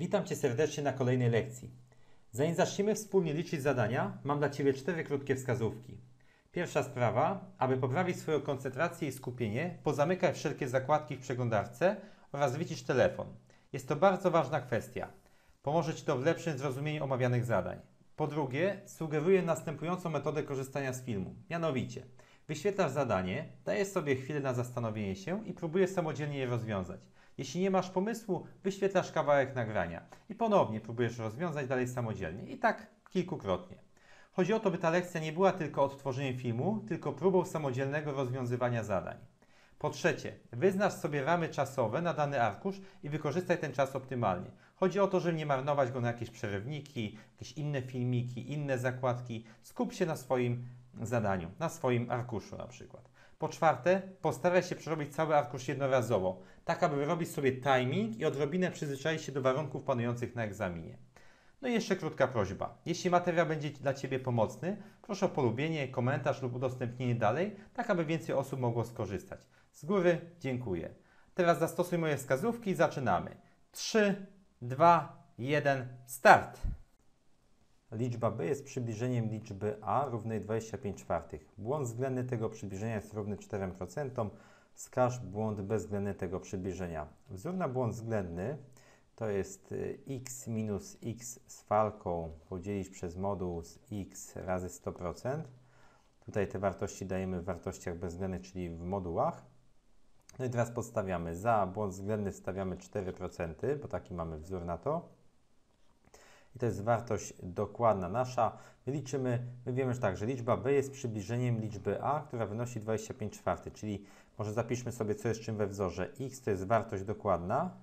Witam Cię serdecznie na kolejnej lekcji. Zanim zaczniemy wspólnie liczyć zadania, mam dla Ciebie 4 krótkie wskazówki. Pierwsza sprawa, aby poprawić swoją koncentrację i skupienie, pozamykaj wszelkie zakładki w przeglądarce oraz wycisz telefon. Jest to bardzo ważna kwestia. Pomoże Ci to w lepszym zrozumieniu omawianych zadań. Po drugie, sugeruję następującą metodę korzystania z filmu. Mianowicie, wyświetlasz zadanie, dajesz sobie chwilę na zastanowienie się i próbujesz samodzielnie je rozwiązać. Jeśli nie masz pomysłu, wyświetlasz kawałek nagrania i ponownie próbujesz rozwiązać dalej samodzielnie i tak kilkukrotnie. Chodzi o to, by ta lekcja nie była tylko odtworzeniem filmu, tylko próbą samodzielnego rozwiązywania zadań. Po trzecie, wyznacz sobie ramy czasowe na dany arkusz i wykorzystaj ten czas optymalnie. Chodzi o to, żeby nie marnować go na jakieś przerywniki, jakieś inne filmiki, inne zakładki. Skup się na swoim zadaniu, na swoim arkuszu na przykład. Po czwarte, postaraj się przerobić cały arkusz jednorazowo, tak aby wyrobić sobie timing i odrobinę przyzwyczaić się do warunków panujących na egzaminie. No i jeszcze krótka prośba. Jeśli materiał będzie dla Ciebie pomocny, proszę o polubienie, komentarz lub udostępnienie dalej, tak aby więcej osób mogło skorzystać. Z góry dziękuję. Teraz zastosuj moje wskazówki i zaczynamy. 3, 2, 1, start! Liczba b jest przybliżeniem liczby a równej 25/4. Błąd względny tego przybliżenia jest równy 4%. Wskaż błąd bezwzględny tego przybliżenia. Wzór na błąd względny to jest x minus x z falką podzielić przez moduł z x razy 100%. Tutaj te wartości dajemy w wartościach bezwzględnych, czyli w modułach. No i teraz podstawiamy. Za błąd względny wstawiamy 4%, bo taki mamy wzór na to. I to jest wartość dokładna nasza. My wiemy, że tak, że liczba b jest przybliżeniem liczby a, która wynosi 25/4, czyli może zapiszmy sobie, co jest czym we wzorze. X to jest wartość dokładna.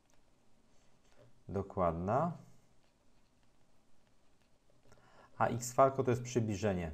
A x falko to jest przybliżenie.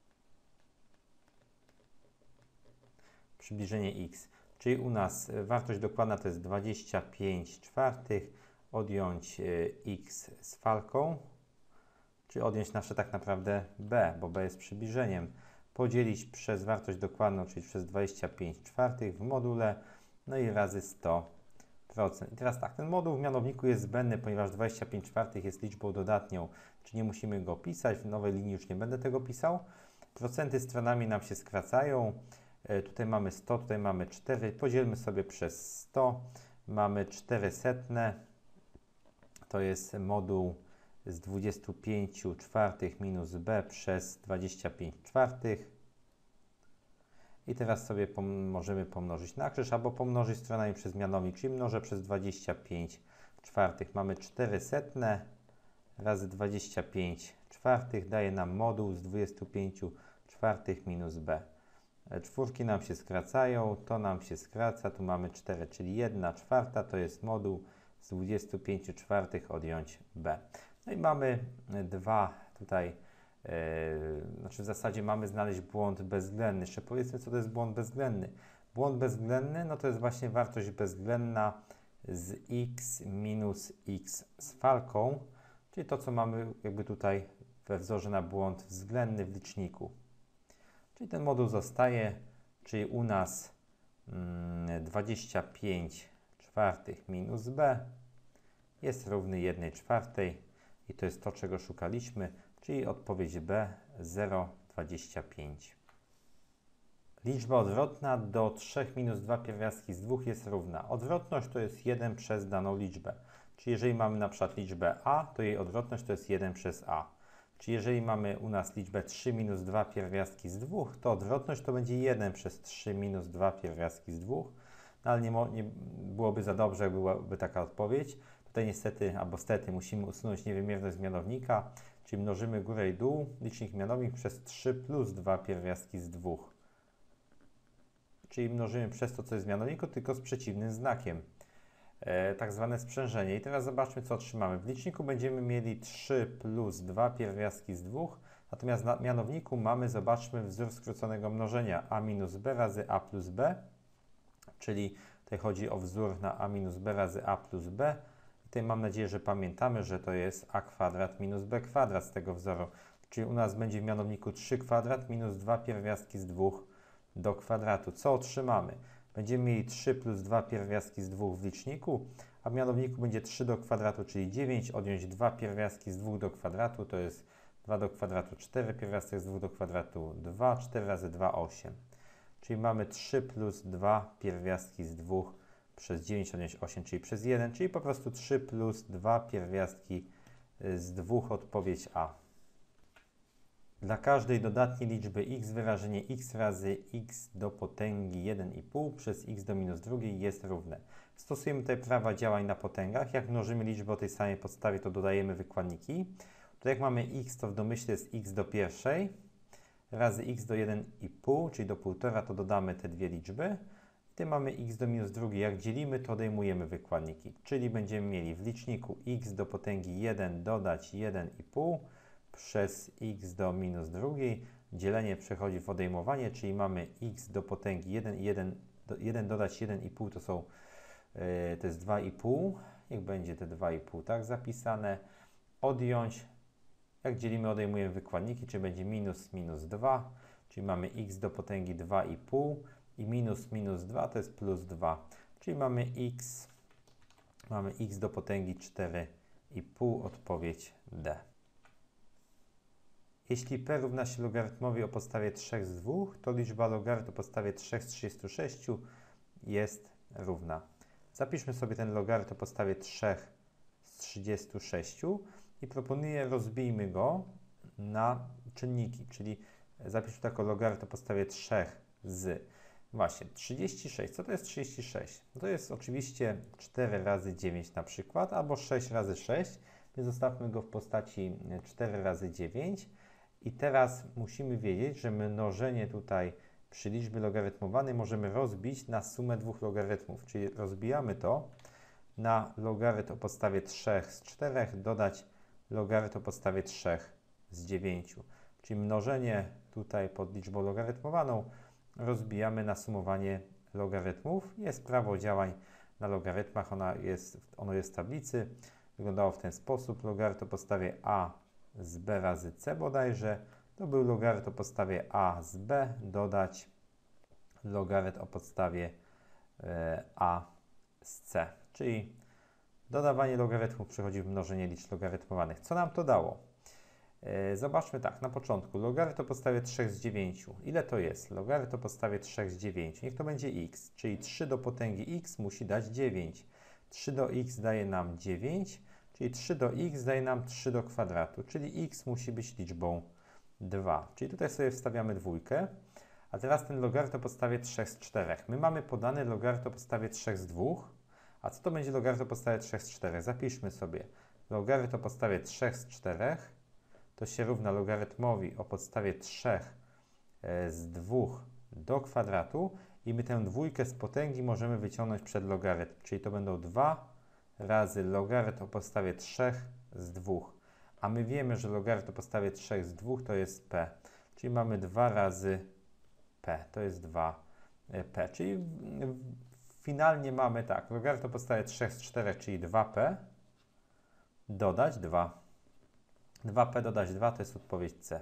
Przybliżenie x. Czyli u nas wartość dokładna to jest 25/4. Odjąć x z falką, czyli odjąć nasze tak naprawdę b, bo b jest przybliżeniem, podzielić przez wartość dokładną, czyli przez 25/4 w module, no i razy 100%. I teraz tak, ten moduł w mianowniku jest zbędny, ponieważ 25/4 jest liczbą dodatnią, czyli nie musimy go pisać, w nowej linii już nie będę tego pisał. Procenty stronami nam się skracają, tutaj mamy 100, tutaj mamy 4, podzielmy sobie przez 100, mamy 400. To jest moduł z 25/4 minus b przez 25/4. I teraz sobie możemy pomnożyć na krzyż albo pomnożyć stronami przez mianownik, czyli mnożę przez 25/4. Mamy 400 razy 25/4 daje nam moduł z 25/4 minus b. Czwórki nam się skracają, to nam się skraca, tu mamy 4, czyli 1/4 to jest moduł z 25/4 odjąć b. No i mamy dwa tutaj, znaczy w zasadzie mamy znaleźć błąd bezwzględny. Jeszcze powiedzmy, co to jest błąd bezwzględny. Błąd bezwzględny, no to jest właśnie wartość bezwzględna z x minus x z falką, czyli to, co mamy jakby tutaj we wzorze na błąd względny w liczniku. Czyli ten moduł zostaje, czyli u nas 25/4 minus b jest równy 1/4 i to jest to, czego szukaliśmy, czyli odpowiedź B 0,25. Liczba odwrotna do 3 minus 2 pierwiastki z 2 jest równa. Odwrotność to jest 1 przez daną liczbę. Czyli jeżeli mamy na przykład liczbę a, to jej odwrotność to jest 1 przez a. Czyli jeżeli mamy u nas liczbę 3 minus 2 pierwiastki z 2, to odwrotność to będzie 1 przez 3 minus 2 pierwiastki z 2. No ale nie byłoby za dobrze, jak byłaby taka odpowiedź. Tutaj niestety, albo stety, musimy usunąć niewymierność z mianownika, czyli mnożymy górę i dół, licznik mianownik przez 3 plus 2 pierwiastki z 2. Czyli mnożymy przez to, co jest w mianowniku, tylko z przeciwnym znakiem. Tak zwane sprzężenie. I teraz zobaczmy, co otrzymamy. W liczniku będziemy mieli 3 plus 2 pierwiastki z 2, natomiast na mianowniku mamy, zobaczmy, wzór skróconego mnożenia a minus b razy a plus b, czyli tutaj chodzi o wzór na a minus b razy a plus b. I tutaj mam nadzieję, że pamiętamy, że to jest a kwadrat minus b kwadrat z tego wzoru. Czyli u nas będzie w mianowniku 3 kwadrat minus 2 pierwiastki z 2 do kwadratu. Co otrzymamy? Będziemy mieli 3 plus 2 pierwiastki z 2 w liczniku, a w mianowniku będzie 3 do kwadratu, czyli 9, odjąć 2 pierwiastki z 2 do kwadratu, to jest 2 do kwadratu 4, pierwiastek z 2 do kwadratu 2, 4 razy 2, 8. Czyli mamy 3 plus 2 pierwiastki z 2 przez 9 odjąć 8, czyli przez 1, czyli po prostu 3 plus 2 pierwiastki z 2, odpowiedź A. Dla każdej dodatniej liczby x wyrażenie x razy x do potęgi 1,5 przez x do minus drugiej jest równe. Stosujemy tutaj prawa działań na potęgach. Jak mnożymy liczby o tej samej podstawie, to dodajemy wykładniki. Tutaj jak mamy x, to w domyśle jest x do pierwszej razy x do 1,5, czyli do 1,5, to dodamy te dwie liczby. Tutaj mamy x do minus drugiej. Jak dzielimy, to odejmujemy wykładniki. Czyli będziemy mieli w liczniku x do potęgi 1 dodać 1,5 przez x do minus drugiej. Dzielenie przechodzi w odejmowanie, czyli mamy x do potęgi 1 i 1 dodać 1,5 to jest 2,5. Niech będzie te 2,5 tak zapisane. Odjąć. Jak dzielimy, odejmujemy wykładniki, czyli będzie minus minus 2, czyli mamy x do potęgi 2,5 i minus minus 2 to jest plus 2, czyli mamy x do potęgi 4,5, odpowiedź D. Jeśli p równa się logarytmowi o podstawie 3 z 2, to liczba logarytm o podstawie 3 z 36 jest równa. Zapiszmy sobie ten logarytm o podstawie 3 z 36 i proponuję, rozbijmy go na czynniki, czyli zapiszmy jako logarytm o podstawie 3 z właśnie 36. Co to jest 36? No to jest oczywiście 4 razy 9 na przykład, albo 6 razy 6, więc zostawmy go w postaci 4 razy 9. I teraz musimy wiedzieć, że mnożenie tutaj przy liczbie logarytmowanej możemy rozbić na sumę dwóch logarytmów, czyli rozbijamy to na logarytm o podstawie 3 z 4 dodać logarytm o podstawie 3 z 9. Czyli mnożenie tutaj pod liczbą logarytmowaną rozbijamy na sumowanie logarytmów. Jest prawo działań na logarytmach, ono jest w tablicy. Wyglądało w ten sposób. Logarytm o podstawie a z b razy c bodajże. To był logarytm o podstawie a z b dodać logarytm o podstawie a z c. Czyli dodawanie logarytmów przechodzi w mnożenie liczb logarytmowanych. Co nam to dało? Zobaczmy tak, na początku logarytm o podstawie 3 z 9. Ile to jest? Logarytm o podstawie 3 z 9. Niech to będzie x, czyli 3 do potęgi x musi dać 9. 3 do x daje nam 9, czyli 3 do x daje nam 3 do kwadratu, czyli x musi być liczbą 2. Czyli tutaj sobie wstawiamy dwójkę. A teraz ten logarytm o podstawie 3 z 4. My mamy podany logarytm o podstawie 3 z 2. A co to będzie logarytm o podstawie 3 z 4? Zapiszmy sobie. Logarytm o podstawie 3 z 4 to się równa logarytmowi o podstawie 3 z 2 do kwadratu i my tę dwójkę z potęgi możemy wyciągnąć przed logarytm, czyli to będą 2 razy logarytm o podstawie 3 z 2. A my wiemy, że logarytm o podstawie 3 z 2 to jest p, czyli mamy 2 razy p, to jest 2p, czyli finalnie mamy tak, logarytm o podstawie 3 z 4, czyli 2p, dodać 2. 2p dodać 2 to jest odpowiedź C.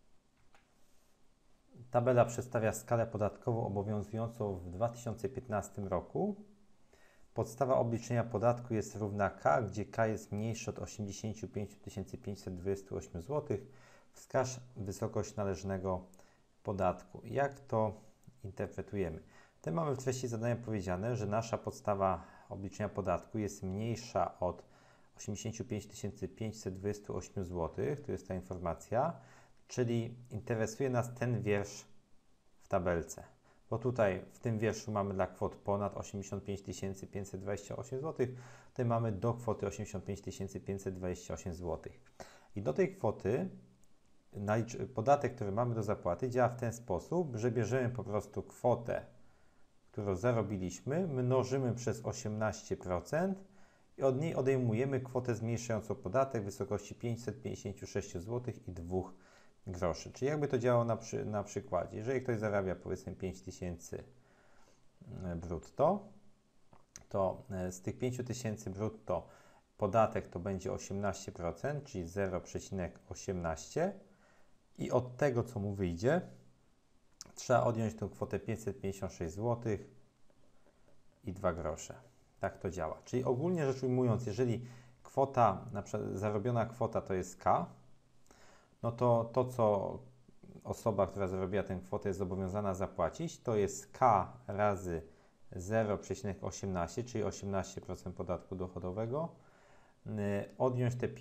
Tabela przedstawia skalę podatkową obowiązującą w 2015 roku. Podstawa obliczenia podatku jest równa k, gdzie k jest mniejsze od 85 528 zł. Wskaż wysokość należnego podatku. Jak to interpretujemy? Tutaj mamy w treści zadania powiedziane, że nasza podstawa obliczenia podatku jest mniejsza od 85 528 zł, to jest ta informacja, czyli interesuje nas ten wiersz w tabelce, bo tutaj w tym wierszu mamy dla kwot ponad 85 528 zł, tutaj mamy do kwoty 85 528 zł. I do tej kwoty podatek, który mamy do zapłaty, działa w ten sposób, że bierzemy po prostu kwotę, którą zarobiliśmy, mnożymy przez 18%, i od niej odejmujemy kwotę zmniejszającą podatek w wysokości 556 zł i 2 groszy. Czyli jakby to działało na przykładzie. Jeżeli ktoś zarabia powiedzmy 5000 brutto, to z tych 5000 brutto podatek to będzie 18%, czyli 0,18 i od tego, co mu wyjdzie, trzeba odjąć tę kwotę 556 zł i 2 grosze. Tak to działa. Czyli ogólnie rzecz ujmując, jeżeli kwota, na przykład zarobiona kwota to jest K, no to co osoba, która zarobiła tę kwotę jest zobowiązana zapłacić, to jest K razy 0,18, czyli 18% podatku dochodowego, odjąć te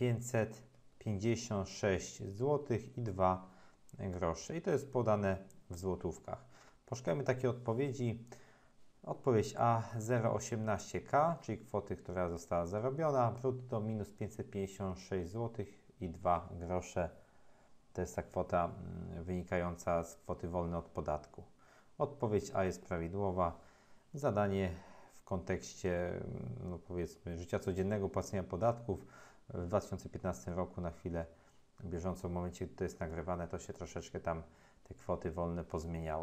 556 zł i 2 grosze. I to jest podane w złotówkach. Poszukajmy takiej odpowiedzi. Odpowiedź A 0,18K, czyli kwoty, która została zarobiona, brutto minus 556 zł i 2 grosze. To jest ta kwota wynikająca z kwoty wolnej od podatku. Odpowiedź A jest prawidłowa. Zadanie w kontekście, no powiedzmy, życia codziennego, płacenia podatków w 2015 roku na chwilę bieżąco, w momencie, gdy to jest nagrywane, to się troszeczkę tam te kwoty wolne pozmieniały.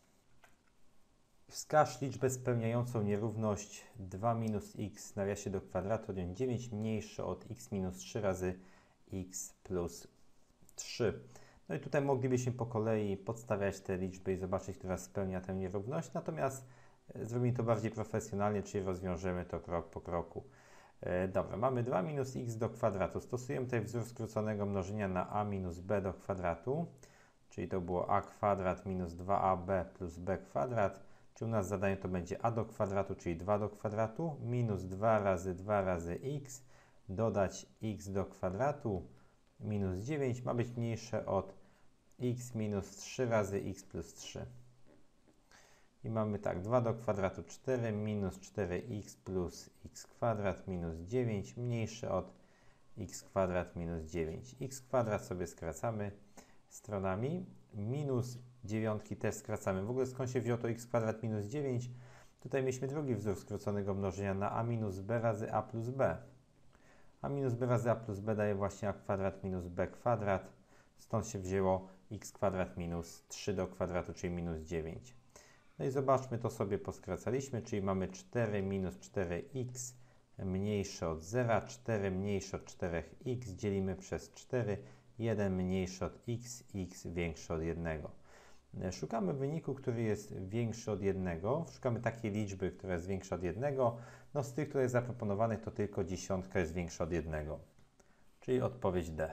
Wskaż liczbę spełniającą nierówność 2 minus x w nawiasie do kwadratu odjąć 9 mniejsze od x minus 3 razy x plus 3. No i tutaj moglibyśmy po kolei podstawiać te liczby i zobaczyć, która spełnia tę nierówność, natomiast zrobimy to bardziej profesjonalnie, czyli rozwiążemy to krok po kroku. Dobra, mamy 2 minus x do kwadratu. Stosujemy tutaj wzór skróconego mnożenia na a minus b do kwadratu, czyli to było a kwadrat minus 2ab plus b kwadrat, czyli u nas zadanie to będzie a do kwadratu, czyli 2 do kwadratu, minus 2 razy x, dodać x do kwadratu, minus 9 ma być mniejsze od x minus 3 razy x plus 3. I mamy tak, 2 do kwadratu 4 minus 4x plus x kwadrat minus 9 mniejsze od x kwadrat minus 9. X kwadrat sobie skracamy stronami, minus 9 też skracamy. W ogóle skąd się wziął to x kwadrat minus 9? Tutaj mieliśmy drugi wzór skróconego mnożenia na a minus b razy a plus b. A minus b razy a plus b daje właśnie a kwadrat minus b kwadrat. Stąd się wzięło x kwadrat minus 3 do kwadratu, czyli minus 9. No i zobaczmy, to sobie poskracaliśmy, czyli mamy 4 minus 4x mniejsze od 0, 4 mniejsze od 4x dzielimy przez 4, 1 mniejsze od x, x większe od 1. Szukamy wyniku, który jest większy od 1. Szukamy takiej liczby, która jest większa od 1. No z tych, które jest zaproponowanych, to tylko dziesiątka jest większa od 1. Czyli odpowiedź D.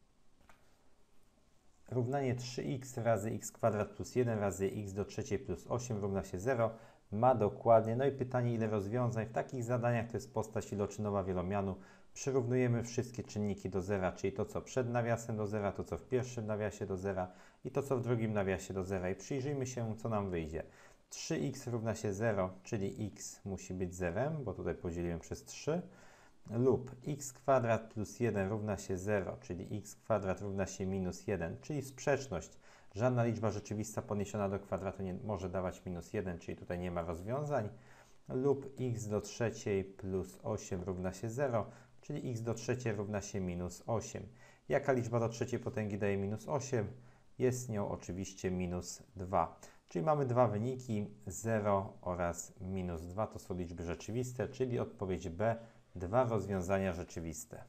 Równanie 3x razy x kwadrat plus 1 razy x do trzeciej plus 8 równa się 0 ma dokładnie. No i pytanie, ile rozwiązań. W takich zadaniach to jest postać iloczynowa wielomianu. Przyrównujemy wszystkie czynniki do zera, czyli to, co przed nawiasem do zera, to, co w pierwszym nawiasie do zera i to, co w drugim nawiasie do zera. I przyjrzyjmy się, co nam wyjdzie. 3x równa się 0, czyli x musi być zerem, bo tutaj podzieliłem przez 3. Lub x kwadrat plus 1 równa się 0, czyli x kwadrat równa się minus 1, czyli sprzeczność. Żadna liczba rzeczywista podniesiona do kwadratu nie może dawać minus 1, czyli tutaj nie ma rozwiązań. Lub x do trzeciej plus 8 równa się 0, czyli x do trzeciej równa się minus 8. Jaka liczba do trzeciej potęgi daje minus 8? Jest nią oczywiście minus 2. Czyli mamy dwa wyniki, 0 oraz minus 2, to są liczby rzeczywiste, czyli odpowiedź B. Dwa rozwiązania rzeczywiste.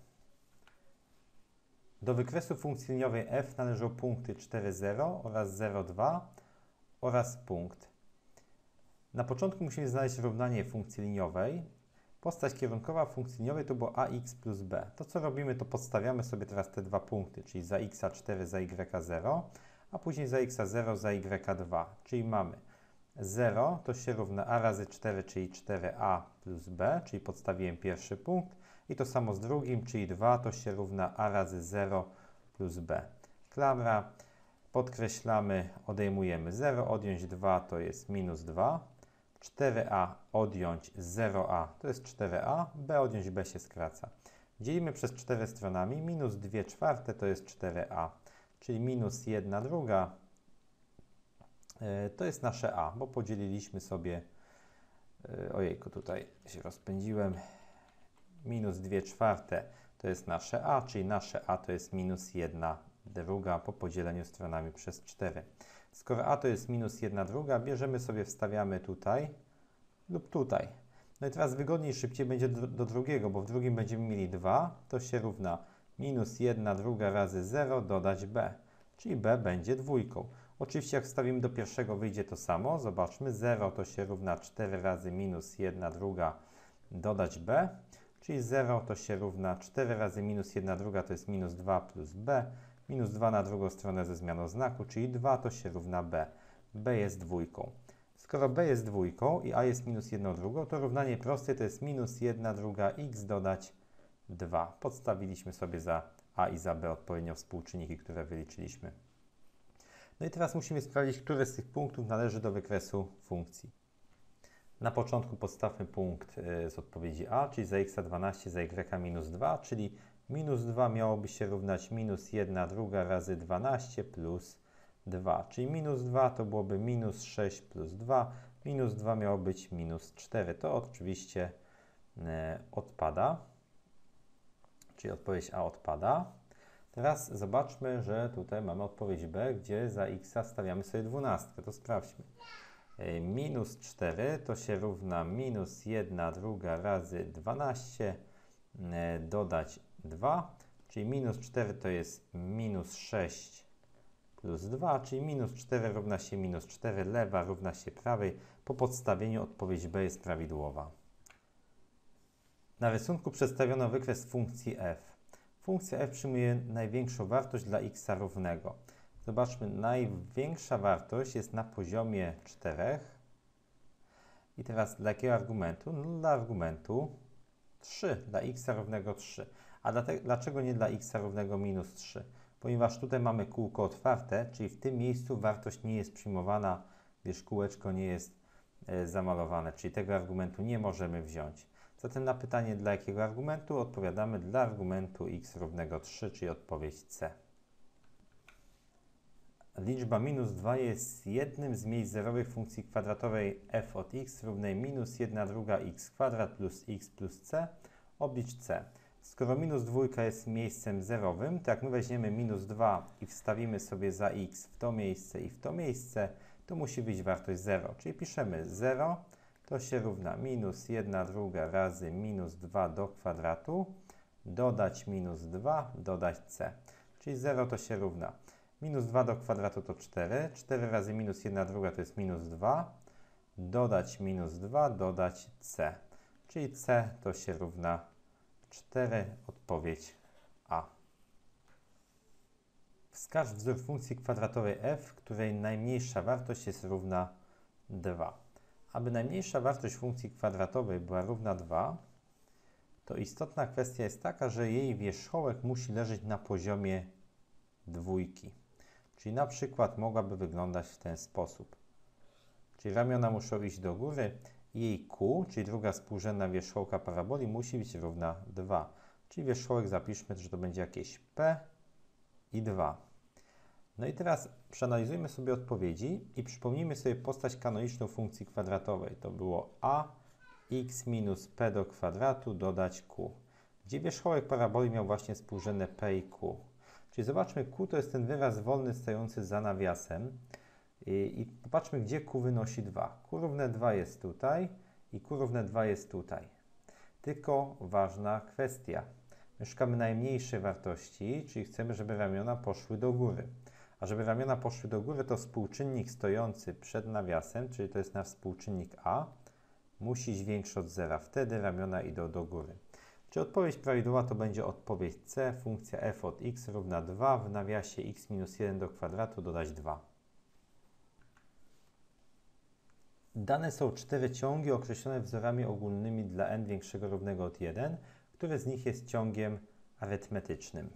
Do wykresu funkcji liniowej f należą punkty 4,0 oraz 0,2 oraz punkt. Na początku musimy znaleźć równanie funkcji liniowej. Postać kierunkowa funkcji liniowej to było ax plus b. To co robimy, to podstawiamy sobie teraz te dwa punkty, czyli za x4 za y0, a później za x0 za y2. Czyli mamy 0 to się równa a razy 4, czyli 4a plus b, czyli podstawiłem pierwszy punkt. I to samo z drugim, czyli 2 to się równa a razy 0 plus b. Klamra, podkreślamy, odejmujemy 0, odjąć 2 to jest minus 2. 4a odjąć 0a to jest 4a, b odjąć b się skraca. Dzielimy przez 4 stronami, minus 2/4 to jest 4a, czyli minus 1/2 to jest nasze a, bo podzieliliśmy sobie, ojejku, tutaj się rozpędziłem, minus 2/4 to jest nasze a, czyli nasze a to jest minus 1/2 po podzieleniu stronami przez 4. Skoro a to jest minus 1/2, bierzemy sobie, wstawiamy tutaj lub tutaj. No i teraz wygodniej, szybciej będzie do drugiego, bo w drugim będziemy mieli 2, to się równa minus 1/2 razy 0 dodać b, czyli b będzie dwójką. Oczywiście jak wstawimy do pierwszego, wyjdzie to samo. Zobaczmy, 0 to się równa 4 razy minus 1/2 dodać b, czyli 0 to się równa 4 razy minus 1 druga to jest minus 2 plus b, minus 2 na drugą stronę ze zmianą znaku, czyli 2 to się równa b. b jest dwójką. Skoro b jest dwójką i a jest minus 1 drugą, to równanie proste to jest minus 1 druga x dodać 2. Podstawiliśmy sobie za a i za b odpowiednio współczynniki, które wyliczyliśmy. No i teraz musimy sprawdzić, który z tych punktów należy do wykresu funkcji. Na początku podstawmy punkt z odpowiedzi a, czyli za x 12, za y minus 2, czyli minus 2 miałoby się równać minus 1 druga razy 12 plus 2, czyli minus 2 to byłoby minus 6 plus 2, minus 2 miało być minus 4. To oczywiście odpada, czyli odpowiedź a odpada. Teraz zobaczmy, że tutaj mamy odpowiedź b, gdzie za x stawiamy sobie 12. To sprawdźmy. Minus 4 to się równa minus 1 druga razy 12 dodać 2, czyli minus 4 to jest minus 6 plus 2, czyli minus 4 równa się minus 4, lewa równa się prawej. Po podstawieniu odpowiedź b jest prawidłowa. Na rysunku przedstawiono wykres funkcji f. Funkcja f przyjmuje największą wartość dla x równego. Zobaczmy, największa wartość jest na poziomie 4. I teraz dla jakiego argumentu? No, dla argumentu 3, dla x równego 3. A dlaczego nie dla x równego minus 3? Ponieważ tutaj mamy kółko otwarte, czyli w tym miejscu wartość nie jest przyjmowana, gdyż kółeczko nie jest zamalowane, czyli tego argumentu nie możemy wziąć. Zatem na pytanie dla jakiego argumentu odpowiadamy dla argumentu x równego 3, czyli odpowiedź C. Liczba minus 2 jest jednym z miejsc zerowych funkcji kwadratowej f od x równej minus 1 druga x kwadrat plus c, oblicz c. Skoro minus 2 jest miejscem zerowym, to jak my weźmiemy minus 2 i wstawimy sobie za x w to miejsce i w to miejsce, to musi być wartość 0. Czyli piszemy 0 to się równa minus 1 druga razy minus 2 do kwadratu, dodać minus 2, dodać c. Czyli 0 to się równa minus 2 do kwadratu to 4, 4 razy minus 1 druga to jest minus 2, dodać minus 2, dodać c. Czyli c to się równa 4, odpowiedź A. Wskaż wzór funkcji kwadratowej f, której najmniejsza wartość jest równa 2. Aby najmniejsza wartość funkcji kwadratowej była równa 2, to istotna kwestia jest taka, że jej wierzchołek musi leżeć na poziomie dwójki. Czyli na przykład mogłaby wyglądać w ten sposób. Czyli ramiona muszą iść do góry i jej Q, czyli druga współrzędna wierzchołka paraboli, musi być równa 2. Czyli wierzchołek zapiszmy, że to będzie jakieś P i 2. No i teraz przeanalizujmy sobie odpowiedzi i przypomnijmy sobie postać kanoniczną funkcji kwadratowej. To było a x minus p do kwadratu dodać q, gdzie wierzchołek paraboli miał właśnie współrzędne p i q. Czyli zobaczmy, q to jest ten wyraz wolny stojący za nawiasem i popatrzmy, gdzie q wynosi 2. q równe 2 jest tutaj i q równe 2 jest tutaj. Tylko ważna kwestia. My szukamy najmniejszej wartości, czyli chcemy, żeby ramiona poszły do góry. A żeby ramiona poszły do góry, to współczynnik stojący przed nawiasem, czyli to jest nasz współczynnik a, musi być większy od 0. Wtedy ramiona idą do góry. Czyli odpowiedź prawidłowa to będzie odpowiedź C, funkcja f od x równa 2 w nawiasie x minus 1 do kwadratu dodać 2. Dane są 4 ciągi określone wzorami ogólnymi dla n większego równego od 1, który z nich jest ciągiem arytmetycznym.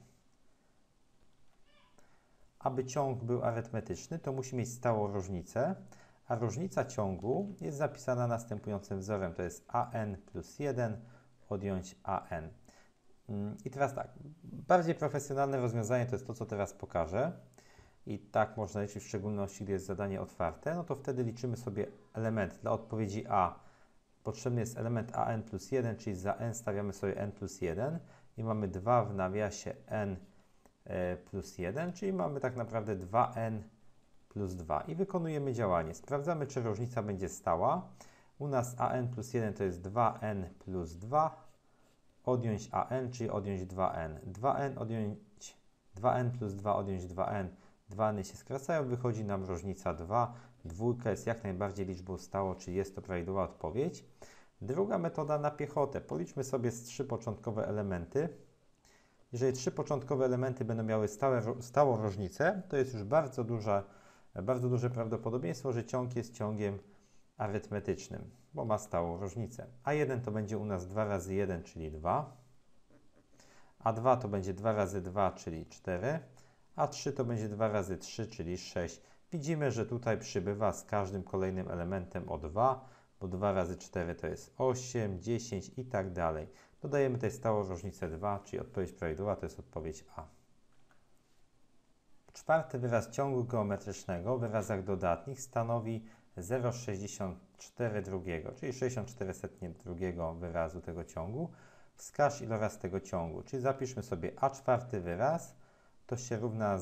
Aby ciąg był arytmetyczny, to musi mieć stałą różnicę, a różnica ciągu jest zapisana następującym wzorem. To jest an plus 1 odjąć an. I teraz tak, bardziej profesjonalne rozwiązanie to jest to, co teraz pokażę. I tak można liczyć w szczególności, gdy jest zadanie otwarte. No to wtedy liczymy sobie element. Dla odpowiedzi a potrzebny jest element an plus 1, czyli za n stawiamy sobie n plus 1 i mamy 2 w nawiasie n plus 1, czyli mamy tak naprawdę 2n plus 2 i wykonujemy działanie. Sprawdzamy, czy różnica będzie stała. U nas an plus 1 to jest 2n plus 2, odjąć an, czyli odjąć 2n. 2n plus 2 odjąć 2n, 2n się skracają, wychodzi nam różnica 2. Dwójka jest jak najbardziej liczbą stałą, czyli jest to prawidłowa odpowiedź. Druga metoda na piechotę. Policzmy sobie z 3 początkowe elementy. Jeżeli 3 początkowe elementy będą miały stałą różnicę, to jest już bardzo duże prawdopodobieństwo, że ciąg jest ciągiem arytmetycznym, bo ma stałą różnicę. A1 to będzie u nas 2 razy 1, czyli 2. A2 to będzie 2 razy 2, czyli 4. A3 to będzie 2 razy 3, czyli 6. Widzimy, że tutaj przybywa z każdym kolejnym elementem o 2, bo 2 razy 4 to jest 8, 10 i tak dalej. Dodajemy tutaj stałą różnicę 2, czyli odpowiedź prawidłowa to jest odpowiedź A. Czwarty wyraz ciągu geometrycznego w wyrazach dodatnich stanowi 0,64 drugiego, czyli 64 drugiego wyrazu tego ciągu. Wskaż iloraz tego ciągu, czyli zapiszmy sobie A4 wyraz, to się równa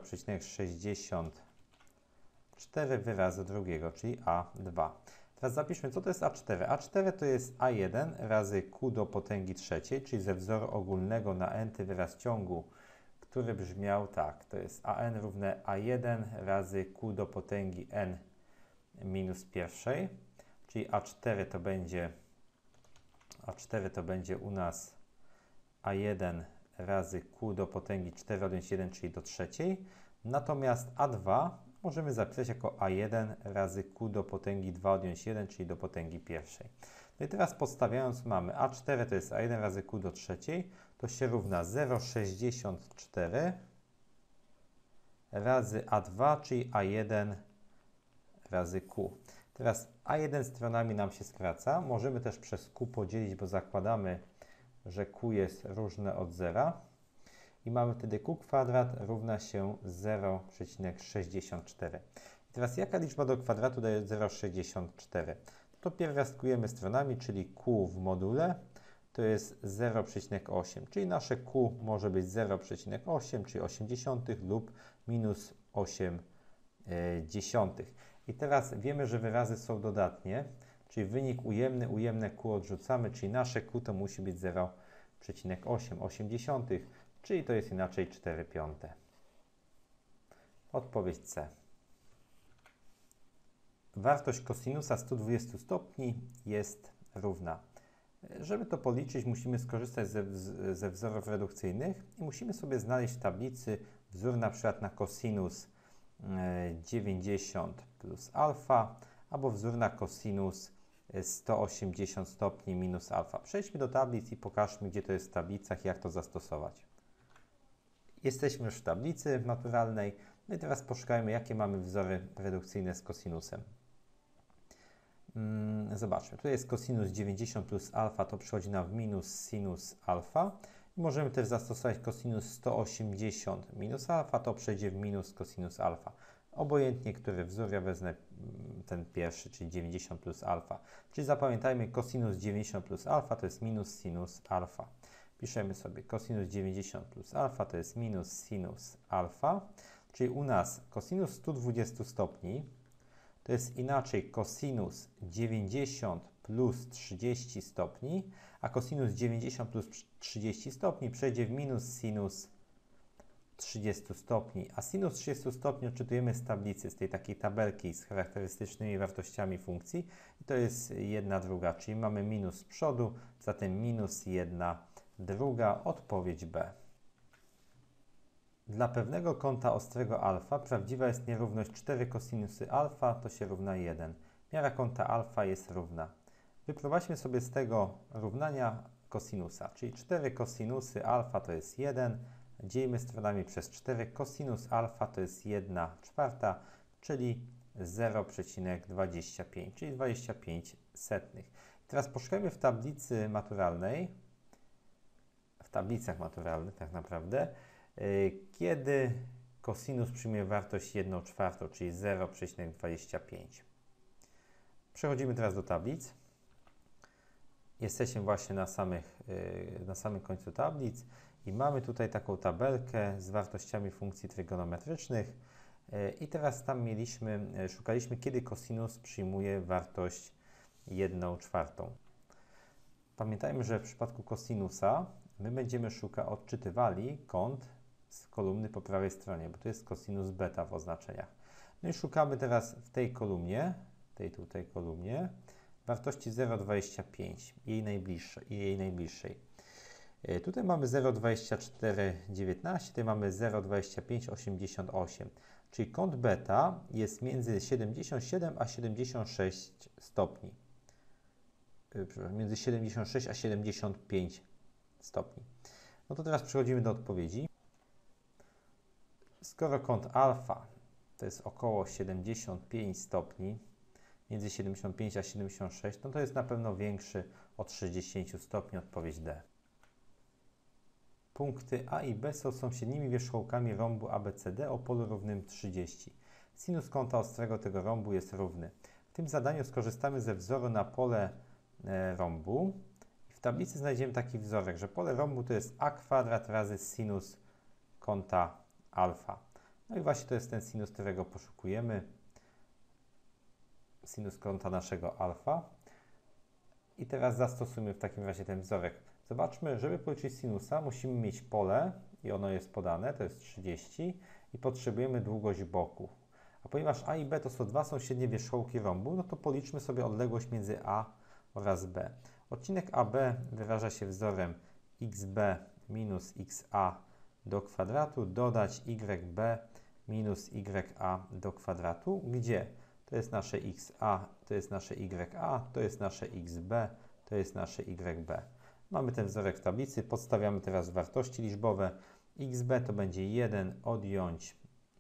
0,64 wyrazu drugiego, czyli A2. Teraz zapiszmy, co to jest A4. A4 to jest A1 razy Q do potęgi trzeciej, czyli ze wzoru ogólnego na n-ty wyraz ciągu, który brzmiał tak. To jest AN równe A1 razy Q do potęgi n minus pierwszej, czyli A4 to będzie u nas A1 razy Q do potęgi 4 odjąć 1, czyli do trzeciej. Natomiast A2 możemy zapisać jako A1 razy Q do potęgi 2 odjąć 1, czyli do potęgi pierwszej. No i teraz podstawiając mamy A4 to jest A1 razy Q do trzeciej, to się równa 0,64 razy A2, czyli A1 razy Q. Teraz A1 stronami nam się skraca. Możemy też przez Q podzielić, bo zakładamy, że Q jest różne od zera. I mamy wtedy Q kwadrat równa się 0,64. I teraz jaka liczba do kwadratu daje 0,64? To pierwiastkujemy stronami, czyli Q w module to jest 0,8, czyli nasze Q może być 0,8, czyli 0,8 lub minus 0,8. I teraz wiemy, że wyrazy są dodatnie, czyli wynik ujemny, ujemne Q odrzucamy, czyli nasze Q to musi być 0,8, czyli to jest inaczej 4/5. Odpowiedź C. Wartość kosinusa 120 stopni jest równa. Żeby to policzyć, musimy skorzystać ze wzorów redukcyjnych i musimy sobie znaleźć w tablicy wzór na przykład na kosinus 90 plus alfa, albo wzór na kosinus 180 stopni minus alfa. Przejdźmy do tablic i pokażmy, gdzie to jest w tablicach, jak to zastosować. Jesteśmy już w tablicy naturalnej. No i teraz poszukajmy, jakie mamy wzory redukcyjne z kosinusem. Zobaczmy, tutaj jest kosinus 90 plus alfa, to przychodzi nam w minus sinus alfa. I możemy też zastosować kosinus 180 minus alfa, to przejdzie w minus kosinus alfa. Obojętnie, który wzór, ja wezmę ten pierwszy, czyli 90 plus alfa. Czyli zapamiętajmy, kosinus 90 plus alfa to jest minus sinus alfa. Piszemy sobie kosinus 90 plus alfa to jest minus sinus alfa, czyli u nas kosinus 120 stopni to jest inaczej kosinus 90 plus 30 stopni, a kosinus 90 plus 30 stopni przejdzie w minus sinus 30 stopni, a sinus 30 stopni odczytujemy z tablicy, z tej takiej tabelki z charakterystycznymi wartościami funkcji i to jest 1/2, czyli mamy minus z przodu, zatem minus 1/2, odpowiedź B. Dla pewnego kąta ostrego alfa prawdziwa jest nierówność 4 kosinusy alfa, to się równa 1. Miara kąta alfa jest równa. Wyprowadźmy sobie z tego równania kosinusa, czyli 4 kosinusy alfa to jest 1, dzielimy stronami przez 4, kosinus alfa to jest 1/4, czyli 0,25, czyli 25 setnych. Teraz poszukajmy w tablicy maturalnej, w tablicach maturalnych tak naprawdę, kiedy kosinus przyjmuje wartość 1/4, czyli 0,25. Przechodzimy teraz do tablic. Jesteśmy właśnie na samym końcu tablic i mamy tutaj taką tabelkę z wartościami funkcji trygonometrycznych i teraz tam szukaliśmy, kiedy kosinus przyjmuje wartość 1/4. Pamiętajmy, że w przypadku kosinusa my będziemy odczytywali kąt z kolumny po prawej stronie, bo to jest kosinus beta w oznaczeniach. No i szukamy teraz w tej kolumnie, tej tutaj kolumnie, wartości 0,25 jej najbliższej. Tutaj mamy 0,2419, tutaj mamy 0,2588, czyli kąt beta jest między 77 a 76 stopni. Między 76 a 75 stopni. No to teraz przechodzimy do odpowiedzi. Skoro kąt alfa to jest około 75 stopni, między 75 a 76, no to jest na pewno większy od 60 stopni, odpowiedź D. Punkty A i B są sąsiednimi wierzchołkami rąbu ABCD o polu równym 30. Sinus kąta ostrego tego rąbu jest równy. W tym zadaniu skorzystamy ze wzoru na pole rąbu. W tablicy znajdziemy taki wzorek, że pole rąbu to jest a kwadrat razy sinus kąta alfa. No i właśnie to jest ten sinus, którego poszukujemy. Sinus kąta naszego alfa. I teraz zastosujmy w takim razie ten wzorek. Zobaczmy, żeby policzyć sinusa, musimy mieć pole i ono jest podane, to jest 30 i potrzebujemy długość boku. A ponieważ A i B to są dwa sąsiednie wierzchołki rąbu, no to policzmy sobie odległość między A oraz B. Odcinek AB wyraża się wzorem xb minus xa do kwadratu dodać yb minus ya do kwadratu, gdzie to jest nasze xa, to jest nasze ya, to jest nasze xb, to jest nasze yb. Mamy ten wzorek w tablicy, podstawiamy teraz wartości liczbowe. xb to będzie 1 odjąć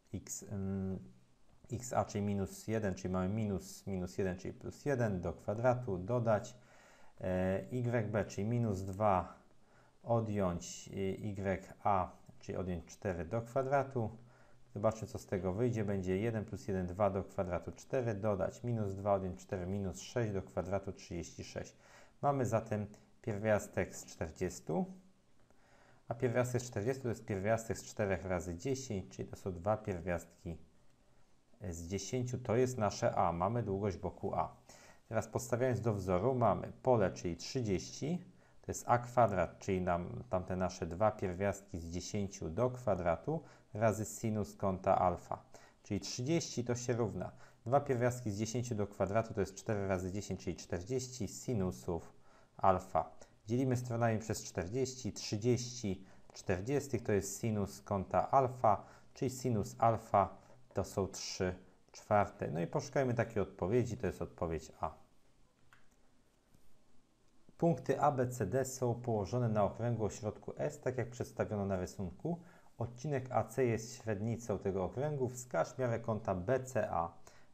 xa, czyli minus 1, czyli mamy minus 1, czyli plus 1 do kwadratu, dodać yb, czyli minus 2 odjąć ya, czyli odjąć 4 do kwadratu. Zobaczmy, co z tego wyjdzie. Będzie 1 plus 1, 2 do kwadratu 4, dodać minus 2 odjąć 4, minus 6 do kwadratu 36. Mamy zatem pierwiastek z 40, a pierwiastek z 40 to jest pierwiastek z 4 razy 10, czyli to są dwa pierwiastki z 10, to jest nasze a, mamy długość boku a. Teraz podstawiając do wzoru mamy pole, czyli 30, to jest a kwadrat, czyli tamte nasze dwa pierwiastki z 10 do kwadratu razy sinus kąta alfa, czyli 30 to się równa. Dwa pierwiastki z 10 do kwadratu to jest 4 razy 10, czyli 40 sinusów alfa. Dzielimy stronami przez 40, 30 40 to jest sinus kąta alfa, czyli sinus alfa to są 3/4. No i poszukajmy takiej odpowiedzi, to jest odpowiedź A. Punkty A, B, C, D są położone na okręgu o środku S, tak jak przedstawiono na rysunku. Odcinek AC jest średnicą tego okręgu. Wskaż miarę kąta BCA.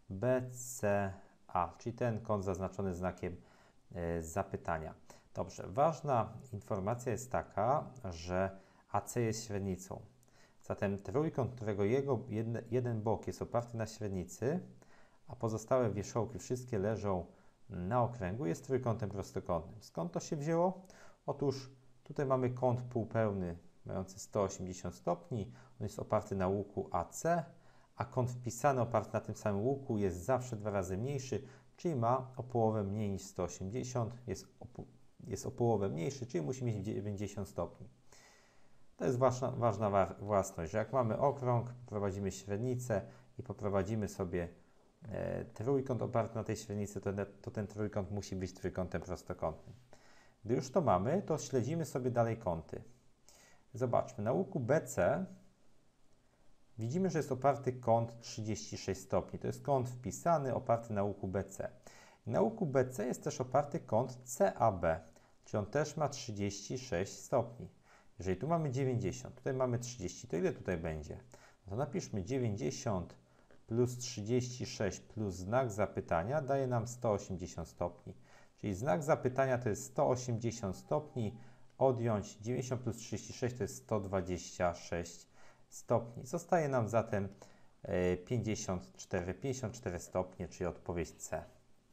BCA, czyli ten kąt zaznaczony znakiem zapytania. Dobrze, ważna informacja jest taka, że AC jest średnicą. Zatem trójkąt, którego jeden bok jest oparty na średnicy, a pozostałe wierzchołki wszystkie leżą na okręgu, jest trójkątem prostokątnym. Skąd to się wzięło? Otóż tutaj mamy kąt półpełny mający 180 stopni, on jest oparty na łuku AC, a kąt wpisany oparty na tym samym łuku jest zawsze dwa razy mniejszy, czyli ma o połowę mniej niż 180, jest o połowę mniejszy, czyli musi mieć 90 stopni. To jest ważna własność, że jak mamy okrąg, prowadzimy średnicę i poprowadzimy sobie trójkąt oparty na tej średnicy, to ten trójkąt musi być trójkątem prostokątnym. Gdy już to mamy, to śledzimy sobie dalej kąty. Zobaczmy, na łuku BC widzimy, że jest oparty kąt 36 stopni. To jest kąt wpisany, oparty na łuku BC. Na łuku BC jest też oparty kąt CAB, czyli on też ma 36 stopni. Jeżeli tu mamy 90, tutaj mamy 30, to ile tutaj będzie? No to napiszmy 90 plus 36 plus znak zapytania daje nam 180 stopni. Czyli znak zapytania to jest 180 stopni, odjąć 90 plus 36 to jest 126 stopni. Zostaje nam zatem 54 stopnie, czyli odpowiedź C.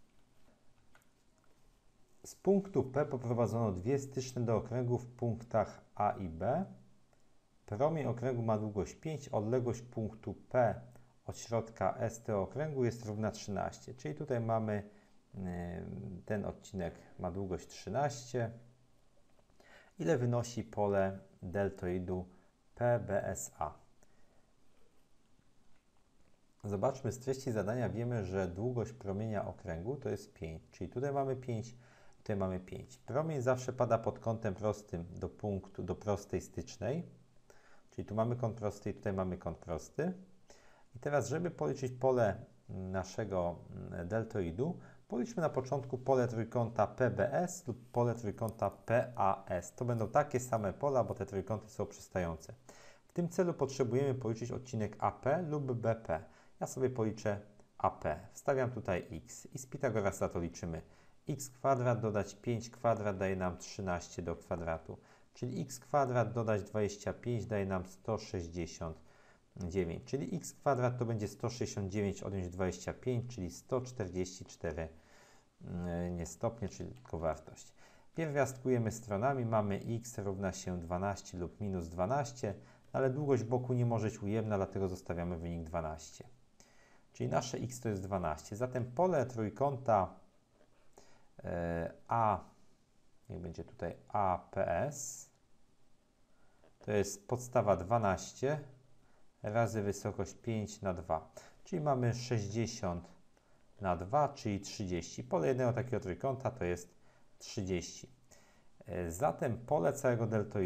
Z punktu P poprowadzono dwie styczne do okręgu w punktach A i B. Promień okręgu ma długość 5, odległość punktu P od środka ST okręgu jest równa 13, czyli tutaj mamy ten odcinek ma długość 13. Ile wynosi pole deltoidu PBSA? Zobaczmy, z treści zadania wiemy, że długość promienia okręgu to jest 5, czyli tutaj mamy 5, tutaj mamy 5. Promień zawsze pada pod kątem prostym do punktu, do prostej stycznej, czyli tu mamy kąt prosty i tutaj mamy kąt prosty. I teraz, żeby policzyć pole naszego deltoidu, policzmy na początku pole trójkąta PBS lub pole trójkąta PAS. To będą takie same pola, bo te trójkąty są przystające. W tym celu potrzebujemy policzyć odcinek AP lub BP. Ja sobie policzę AP. Wstawiam tutaj x i z Pitagorasa to liczymy. X kwadrat dodać 5 kwadrat daje nam 13 do kwadratu. Czyli x kwadrat dodać 25 daje nam 169. Czyli x kwadrat to będzie 169 odjąć 25, czyli 144 nie stopnie, czyli tylko wartość. Pierwiastkujemy stronami. Mamy x równa się 12 lub minus 12, ale długość boku nie może być ujemna, dlatego zostawiamy wynik 12. Czyli nasze x to jest 12. Zatem pole trójkąta niech będzie tutaj APS, to jest podstawa 12 razy wysokość 5 na 2. Czyli mamy 60 na 2, czyli 30. Pole jednego takiego trójkąta to jest 30. Zatem pole całego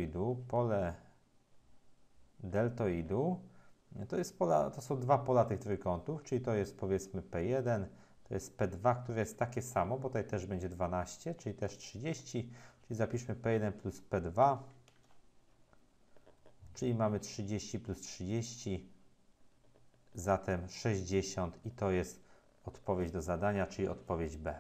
deltoidu to są dwa pola tych trójkątów, czyli to jest powiedzmy P1, to jest P2, które jest takie samo, bo tutaj też będzie 12, czyli też 30, czyli zapiszmy P1 plus P2, czyli mamy 30 plus 30, zatem 60 i to jest odpowiedź do zadania, czyli odpowiedź B.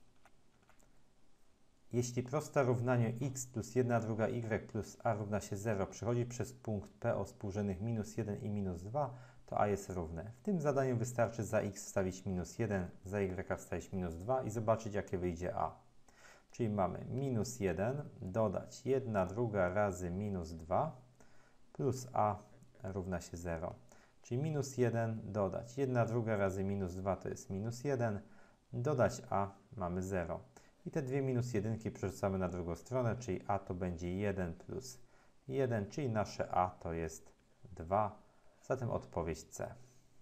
Jeśli prosta równaniu x plus 1/2 y plus a równa się 0 przechodzi przez punkt P o współrzędnych minus 1 i minus 2, to a jest równe. W tym zadaniu wystarczy za x wstawić minus 1, za y wstawić minus 2 i zobaczyć, jakie wyjdzie a. Czyli mamy minus 1 dodać 1/2 razy minus 2 plus a równa się 0. Czyli minus 1 dodać 1/2 razy minus 2 to jest minus 1, dodać a mamy 0. I te dwie minus jedynki przerzucamy na drugą stronę, czyli a to będzie 1 plus 1, czyli nasze a to jest 2, zatem odpowiedź C.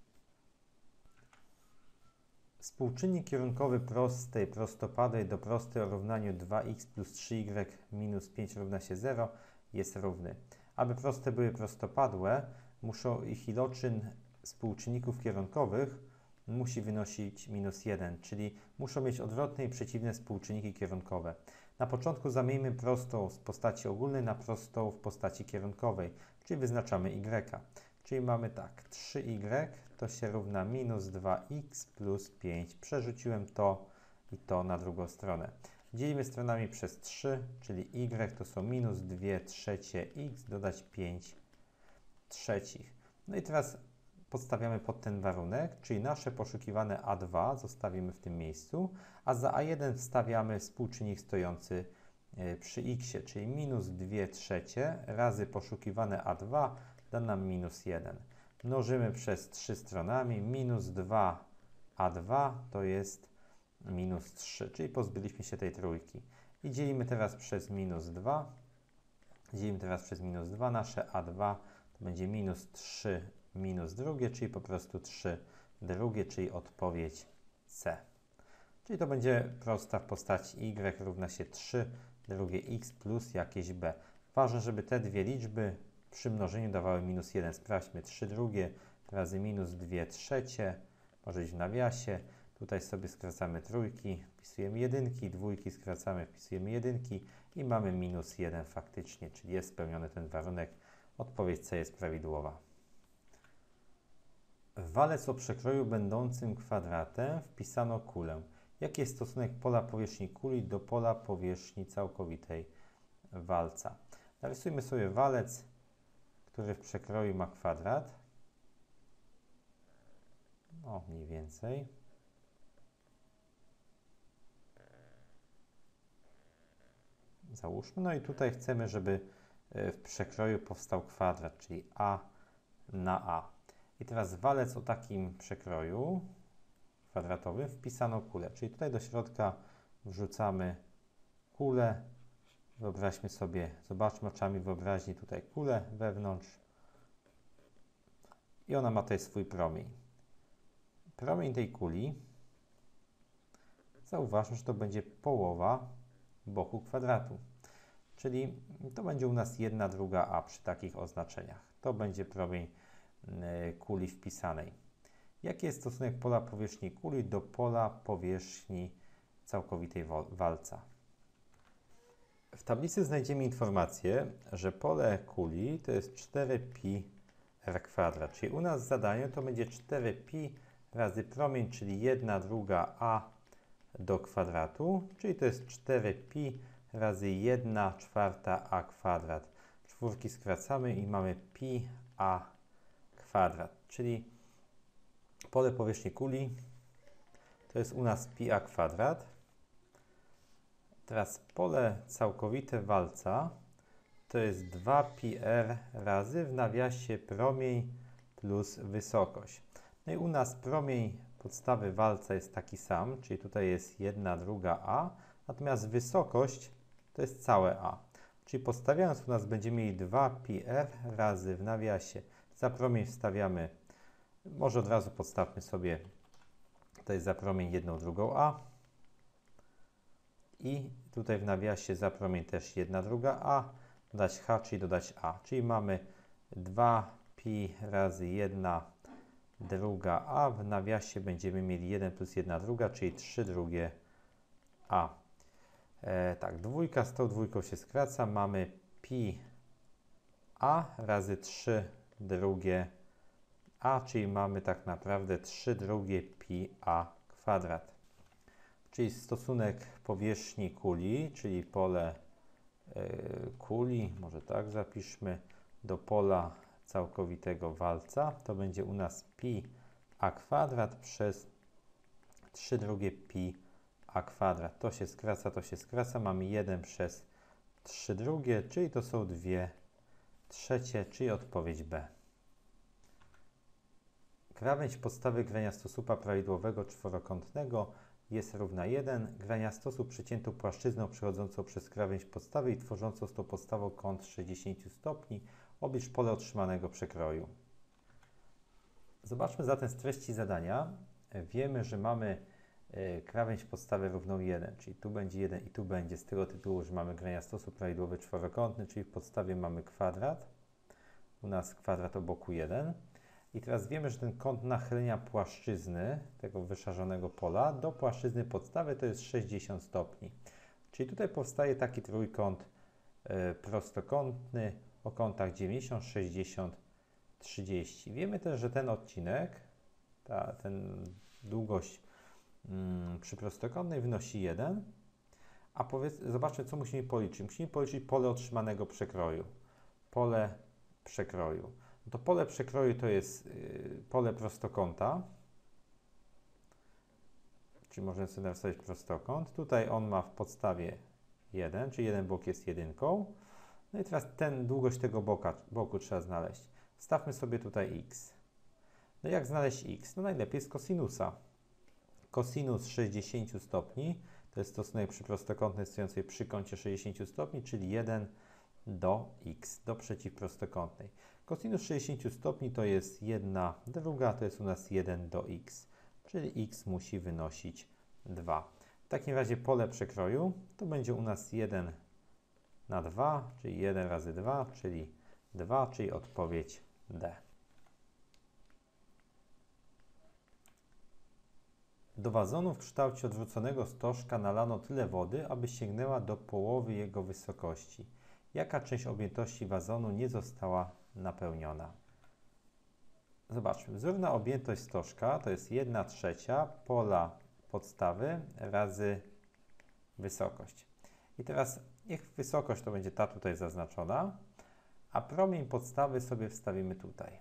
Współczynnik kierunkowy prostej prostopadłej do prostej o równaniu 2x plus 3y minus 5 równa się 0 jest równy. Aby proste były prostopadłe, muszą ich iloczyn współczynników kierunkowych musi wynosić minus 1, czyli muszą mieć odwrotne i przeciwne współczynniki kierunkowe. Na początku zamieńmy prostą z postaci ogólnej na prostą w postaci kierunkowej, czyli wyznaczamy y. Czyli mamy tak, 3y to się równa minus 2x plus 5. Przerzuciłem to i to na drugą stronę. Dzielimy stronami przez 3, czyli y to są minus 2 trzecie x dodać 5 trzecich. No i teraz podstawiamy pod ten warunek, czyli nasze poszukiwane A2 zostawimy w tym miejscu, a za A1 wstawiamy współczynnik stojący przy x, czyli minus 2 trzecie razy poszukiwane A2 da nam minus 1. Mnożymy przez 3 stronami, minus 2 A2 to jest minus 3, czyli pozbyliśmy się tej trójki. I dzielimy teraz przez minus 2. Dzielimy teraz przez minus 2. Nasze A2 to będzie minus 3 minus drugie, czyli po prostu 3 drugie, czyli odpowiedź C. Czyli to będzie prosta w postaci y równa się 3 drugie x plus jakieś b. Ważne, żeby te dwie liczby przy mnożeniu dawały minus 1. Sprawdźmy 3 drugie razy minus 2 trzecie, może być w nawiasie. Tutaj sobie skracamy trójki, wpisujemy jedynki, dwójki skracamy, wpisujemy jedynki i mamy minus 1 faktycznie, czyli jest spełniony ten warunek. Odpowiedź C jest prawidłowa. W walec o przekroju będącym kwadratem wpisano kulę. Jaki jest stosunek pola powierzchni kuli do pola powierzchni całkowitej walca? Narysujmy sobie walec, który w przekroju ma kwadrat. O, mniej więcej. Załóżmy. No i tutaj chcemy, żeby w przekroju powstał kwadrat, czyli A na A. I teraz walec o takim przekroju kwadratowym wpisano kulę. Czyli tutaj do środka wrzucamy kulę. Wyobraźmy sobie, zobaczmy oczami wyobraźni tutaj kulę wewnątrz. I ona ma tutaj swój promień. promień tej kuli, zauważmy, że to będzie połowa boku kwadratu. Czyli to będzie u nas 1/2a przy takich oznaczeniach. To będzie promień kuli wpisanej. Jaki jest stosunek pola powierzchni kuli do pola powierzchni całkowitej walca? W tablicy znajdziemy informację, że pole kuli to jest 4πr², czyli u nas zadanie to będzie 4π razy promień, czyli 1/2a do kwadratu, czyli to jest 4π razy 1/4a². Czwórki skracamy i mamy πa², czyli pole powierzchni kuli to jest u nas πa². Teraz pole całkowite walca to jest 2πr razy w nawiasie promień plus wysokość. No i u nas promień podstawy walca jest taki sam, czyli tutaj jest 1/2a, natomiast wysokość to jest całe a. Czyli podstawiając u nas będziemy mieli 2πr razy w nawiasie. Za promień wstawiamy, może od razu podstawmy sobie, to jest za promień 1/2a. I tutaj w nawiasie za promień też 1/2a, dodać h, czyli dodać a. Czyli mamy 2π razy 1/2a, w nawiasie będziemy mieli 1 plus 1/2, czyli 3/2a. Tak, dwójka z tą dwójką się skraca, mamy πa razy 3/2a, czyli mamy tak naprawdę 3/2πa². Czyli stosunek powierzchni kuli, czyli pole kuli, może tak zapiszmy, do pola całkowitego walca, to będzie u nas πa² przez 3/2πa². To się skraca, mamy 1 przez 3/2, czyli to są 2/3, czyli odpowiedź B. Krawędź podstawy graniastosłupa prawidłowego czworokątnego jest równa 1. Graniastosłup przeciętą płaszczyzną przechodzącą przez krawędź podstawy i tworzącą z tą podstawą kąt 60 stopni. Oblicz pole otrzymanego przekroju. Zobaczmy zatem z treści zadania. Wiemy, że mamy krawędź podstawy równą 1, czyli tu będzie 1 i tu będzie z tego tytułu, że mamy graniastosłup prawidłowy czworokątny, czyli w podstawie mamy kwadrat. U nas kwadrat o boku 1. I teraz wiemy, że ten kąt nachylenia płaszczyzny tego wyszarzonego pola do płaszczyzny podstawy to jest 60 stopni. Czyli tutaj powstaje taki trójkąt prostokątny o kątach 90, 60, 30. Wiemy też, że ten odcinek, ten długość przy prostokątnej wynosi 1. A zobaczmy, co musimy policzyć. Musimy policzyć pole otrzymanego przekroju. Pole przekroju. To pole przekroju to jest pole prostokąta, czyli możemy sobie narysować prostokąt. Tutaj on ma w podstawie 1, czyli jeden bok jest 1. No i teraz długość tego boku trzeba znaleźć. Wstawmy sobie tutaj x. No jak znaleźć x? No najlepiej z kosinusa. Kosinus 60 stopni to jest stosunek przy prostokątnej stojącej przy kącie 60 stopni, czyli 1 do x, do przeciwprostokątnej. Kosinus 60 stopni to jest 1/2, to jest u nas 1 do x, czyli x musi wynosić 2. W takim razie pole przekroju to będzie u nas 1/2, czyli 1 razy 2, czyli 2, czyli odpowiedź D. Do wazonu w kształcie odwróconego stożka nalano tyle wody, aby sięgnęła do połowy jego wysokości. Jaka część objętości wazonu nie została napełniona? Zobaczmy. Wzórna objętość stożka to jest 1/3 pola podstawy razy wysokość. I teraz niech wysokość to będzie ta tutaj zaznaczona, a promień podstawy sobie wstawimy tutaj.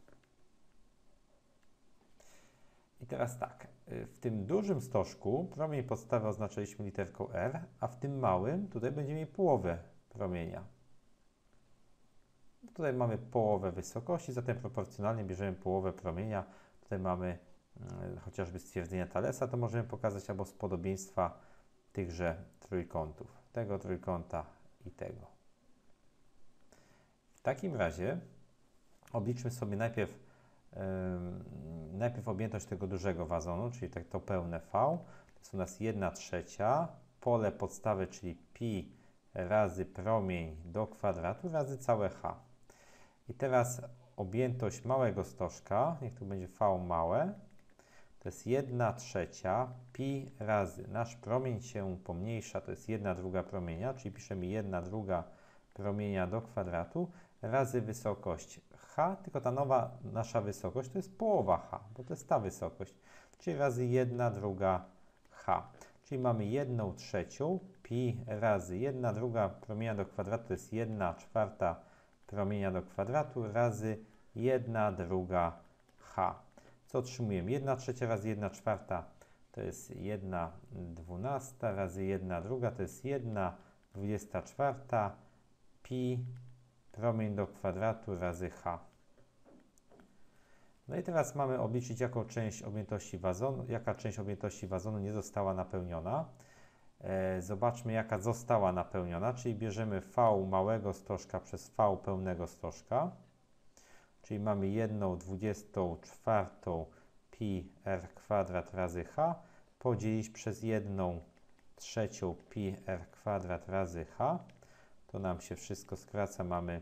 I teraz tak, w tym dużym stożku promień podstawy oznaczyliśmy literką R, a w tym małym tutaj będziemy mieli połowę promienia. Tutaj mamy połowę wysokości, zatem proporcjonalnie bierzemy połowę promienia. Tutaj mamy chociażby stwierdzenia Thalesa, to możemy pokazać albo z podobieństwa tychże trójkątów. Tego trójkąta i tego. W takim razie obliczmy sobie najpierw najpierw objętość tego dużego wazonu, czyli tak to pełne V, to jest u nas 1/3, pole podstawy, czyli pi razy promień do kwadratu razy całe H. I teraz objętość małego stożka, niech tu będzie V małe, to jest 1/3 pi razy, nasz promień się pomniejsza, to jest 1/2 promienia, czyli piszemy 1/2 promienia do kwadratu razy wysokość H, tylko ta nowa nasza wysokość to jest połowa H, bo to jest ta wysokość, czyli razy 1/2 H. Czyli mamy 1/3 pi razy 1/2 promienia do kwadratu to jest 1/4 promienia do kwadratu razy 1/2 H. Co otrzymujemy? 1/3 razy 1/4 to jest 1/12 razy 1/2 to jest 1/24 pi promień do kwadratu razy H. No i teraz mamy obliczyć, jaka część objętości wazonu nie została napełniona. Zobaczmy, jaka została napełniona, czyli bierzemy V małego stożka przez V pełnego stożka, czyli mamy 1/24 pi r kwadrat razy H podzielić przez 1/3 pi r kwadrat razy H. To nam się wszystko skraca, mamy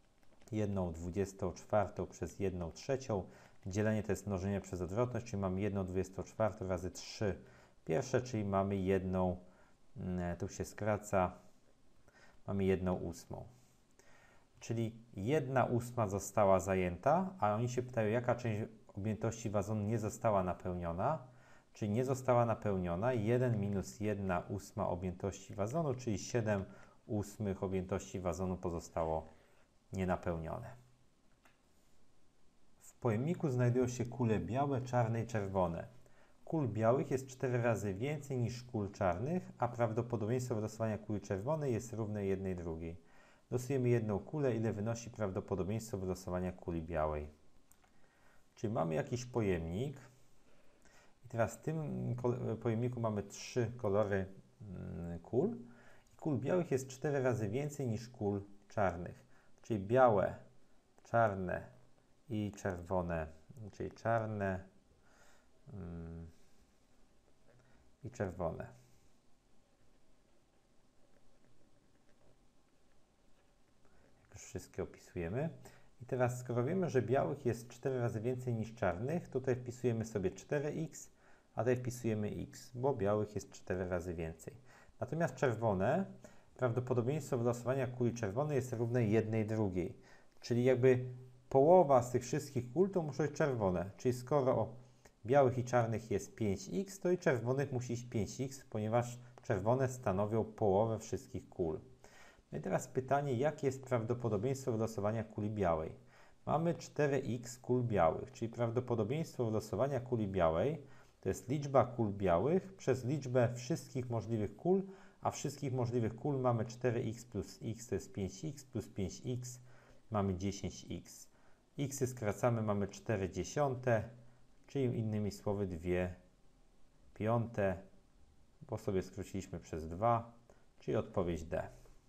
1/24 przez 1/3. Dzielenie to jest mnożenie przez odwrotność, czyli mamy 1/24 razy 3 pierwsze, czyli mamy 1, tu się skraca, mamy 1/8. Czyli 1/8 została zajęta, a oni się pytają, jaka część objętości wazonu nie została napełniona. Czyli nie została napełniona 1 minus 1/8 objętości wazonu, czyli 7/8 objętości wazonu pozostało nienapełnione. W pojemniku znajdują się kule białe, czarne i czerwone. Kul białych jest 4 razy więcej niż kul czarnych, a prawdopodobieństwo wylosowania kuli czerwonej jest równe 1/2. Losujemy jedną kulę, ile wynosi prawdopodobieństwo wylosowania kuli białej. Czyli mamy jakiś pojemnik i teraz w tym pojemniku mamy 3 kolory kul. Kul białych jest 4 razy więcej niż kul czarnych, czyli białe, czarne i czerwone, czyli czarne i czerwone. Jak już wszystkie opisujemy. I teraz skoro wiemy, że białych jest 4 razy więcej niż czarnych, tutaj wpisujemy sobie 4x, a tutaj wpisujemy x, bo białych jest 4 razy więcej. Natomiast czerwone, prawdopodobieństwo wylosowania kuli czerwonej jest równe 1/2. Czyli jakby połowa z tych wszystkich kul to muszą być czerwone. Czyli skoro białych i czarnych jest 5x, to i czerwonych musi być 5x, ponieważ czerwone stanowią połowę wszystkich kul. No i teraz pytanie, jakie jest prawdopodobieństwo wylosowania kuli białej? Mamy 4x kul białych, czyli prawdopodobieństwo wylosowania kuli białej to jest liczba kul białych przez liczbę wszystkich możliwych kul, a wszystkich możliwych kul mamy 4x plus x to jest 5x plus 5x mamy 10x. Xy skracamy, mamy 4/10, czyli innymi słowy 2/5, bo sobie skróciliśmy przez 2, czyli odpowiedź D.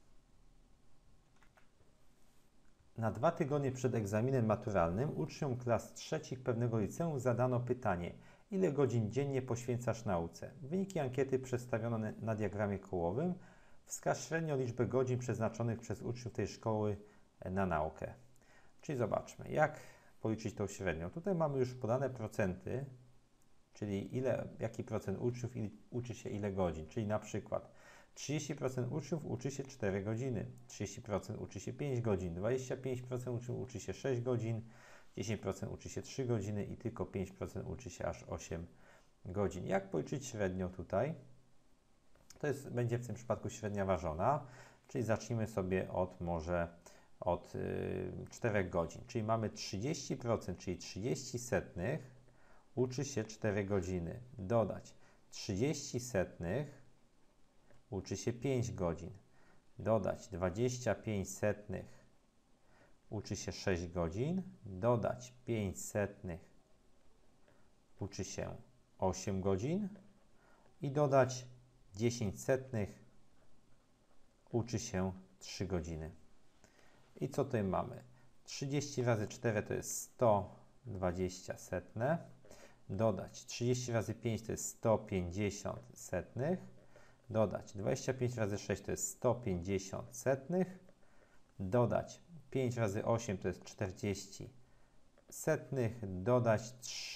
Na 2 tygodnie przed egzaminem maturalnym uczniom klas trzecich pewnego liceum zadano pytanie: ile godzin dziennie poświęcasz nauce? Wyniki ankiety przedstawiono na diagramie kołowym. Wskaż średnią liczbę godzin przeznaczonych przez uczniów tej szkoły na naukę. Czyli zobaczmy, jak policzyć tą średnią. Tutaj mamy już podane procenty, czyli jaki procent uczniów uczy się ile godzin. Czyli na przykład 30% uczniów uczy się 4 godziny, 30% uczy się 5 godzin, 25% uczniów uczy się 6 godzin, 10% uczy się 3 godziny i tylko 5% uczy się aż 8 godzin. Jak policzyć średnią tutaj? To będzie w tym przypadku średnia ważona, czyli zacznijmy sobie od 4 godzin. Czyli mamy 30%, czyli 30 setnych uczy się 4 godziny. Dodać 30 setnych uczy się 5 godzin. Dodać 25 setnych uczy się 6 godzin. Dodać 5 setnych uczy się 8 godzin. I dodać 10 setnych uczy się 3 godziny. I co tutaj mamy? 30 razy 4 to jest 100 20 setne, dodać 30 razy 5 to jest 150 setnych, dodać 25 razy 6 to jest 150 setnych, dodać 5 razy 8 to jest 40 setnych, dodać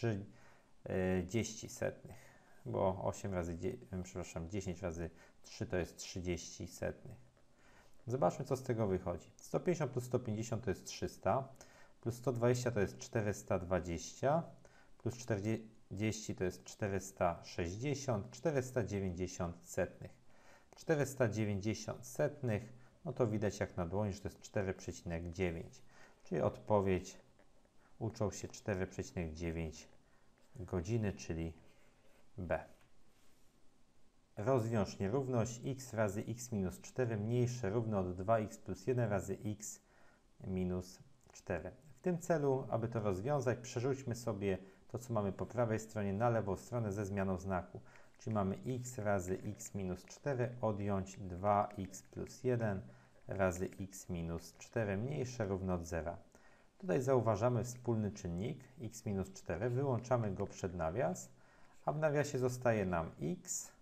30 setnych, bo 8 razy, przepraszam, 10 razy 3 to jest 30 setnych. Zobaczmy, co z tego wychodzi. 150 plus 150 to jest 300, plus 120 to jest 420, plus 40 to jest 460, 490 setnych. 490 setnych, no to widać jak na dłoni, że to jest 4,9, czyli odpowiedź uczą się 4,9 godziny, czyli B. Rozwiąż nierówność x razy x minus 4 mniejsze równe od 2x plus 1 razy x minus 4. W tym celu, aby to rozwiązać, przerzućmy sobie to, co mamy po prawej stronie, na lewą stronę ze zmianą znaku. Czyli mamy x razy x minus 4 odjąć 2x plus 1 razy x minus 4 mniejsze równe od 0. Tutaj zauważamy wspólny czynnik x minus 4, wyłączamy go przed nawias, a w nawiasie zostaje nam x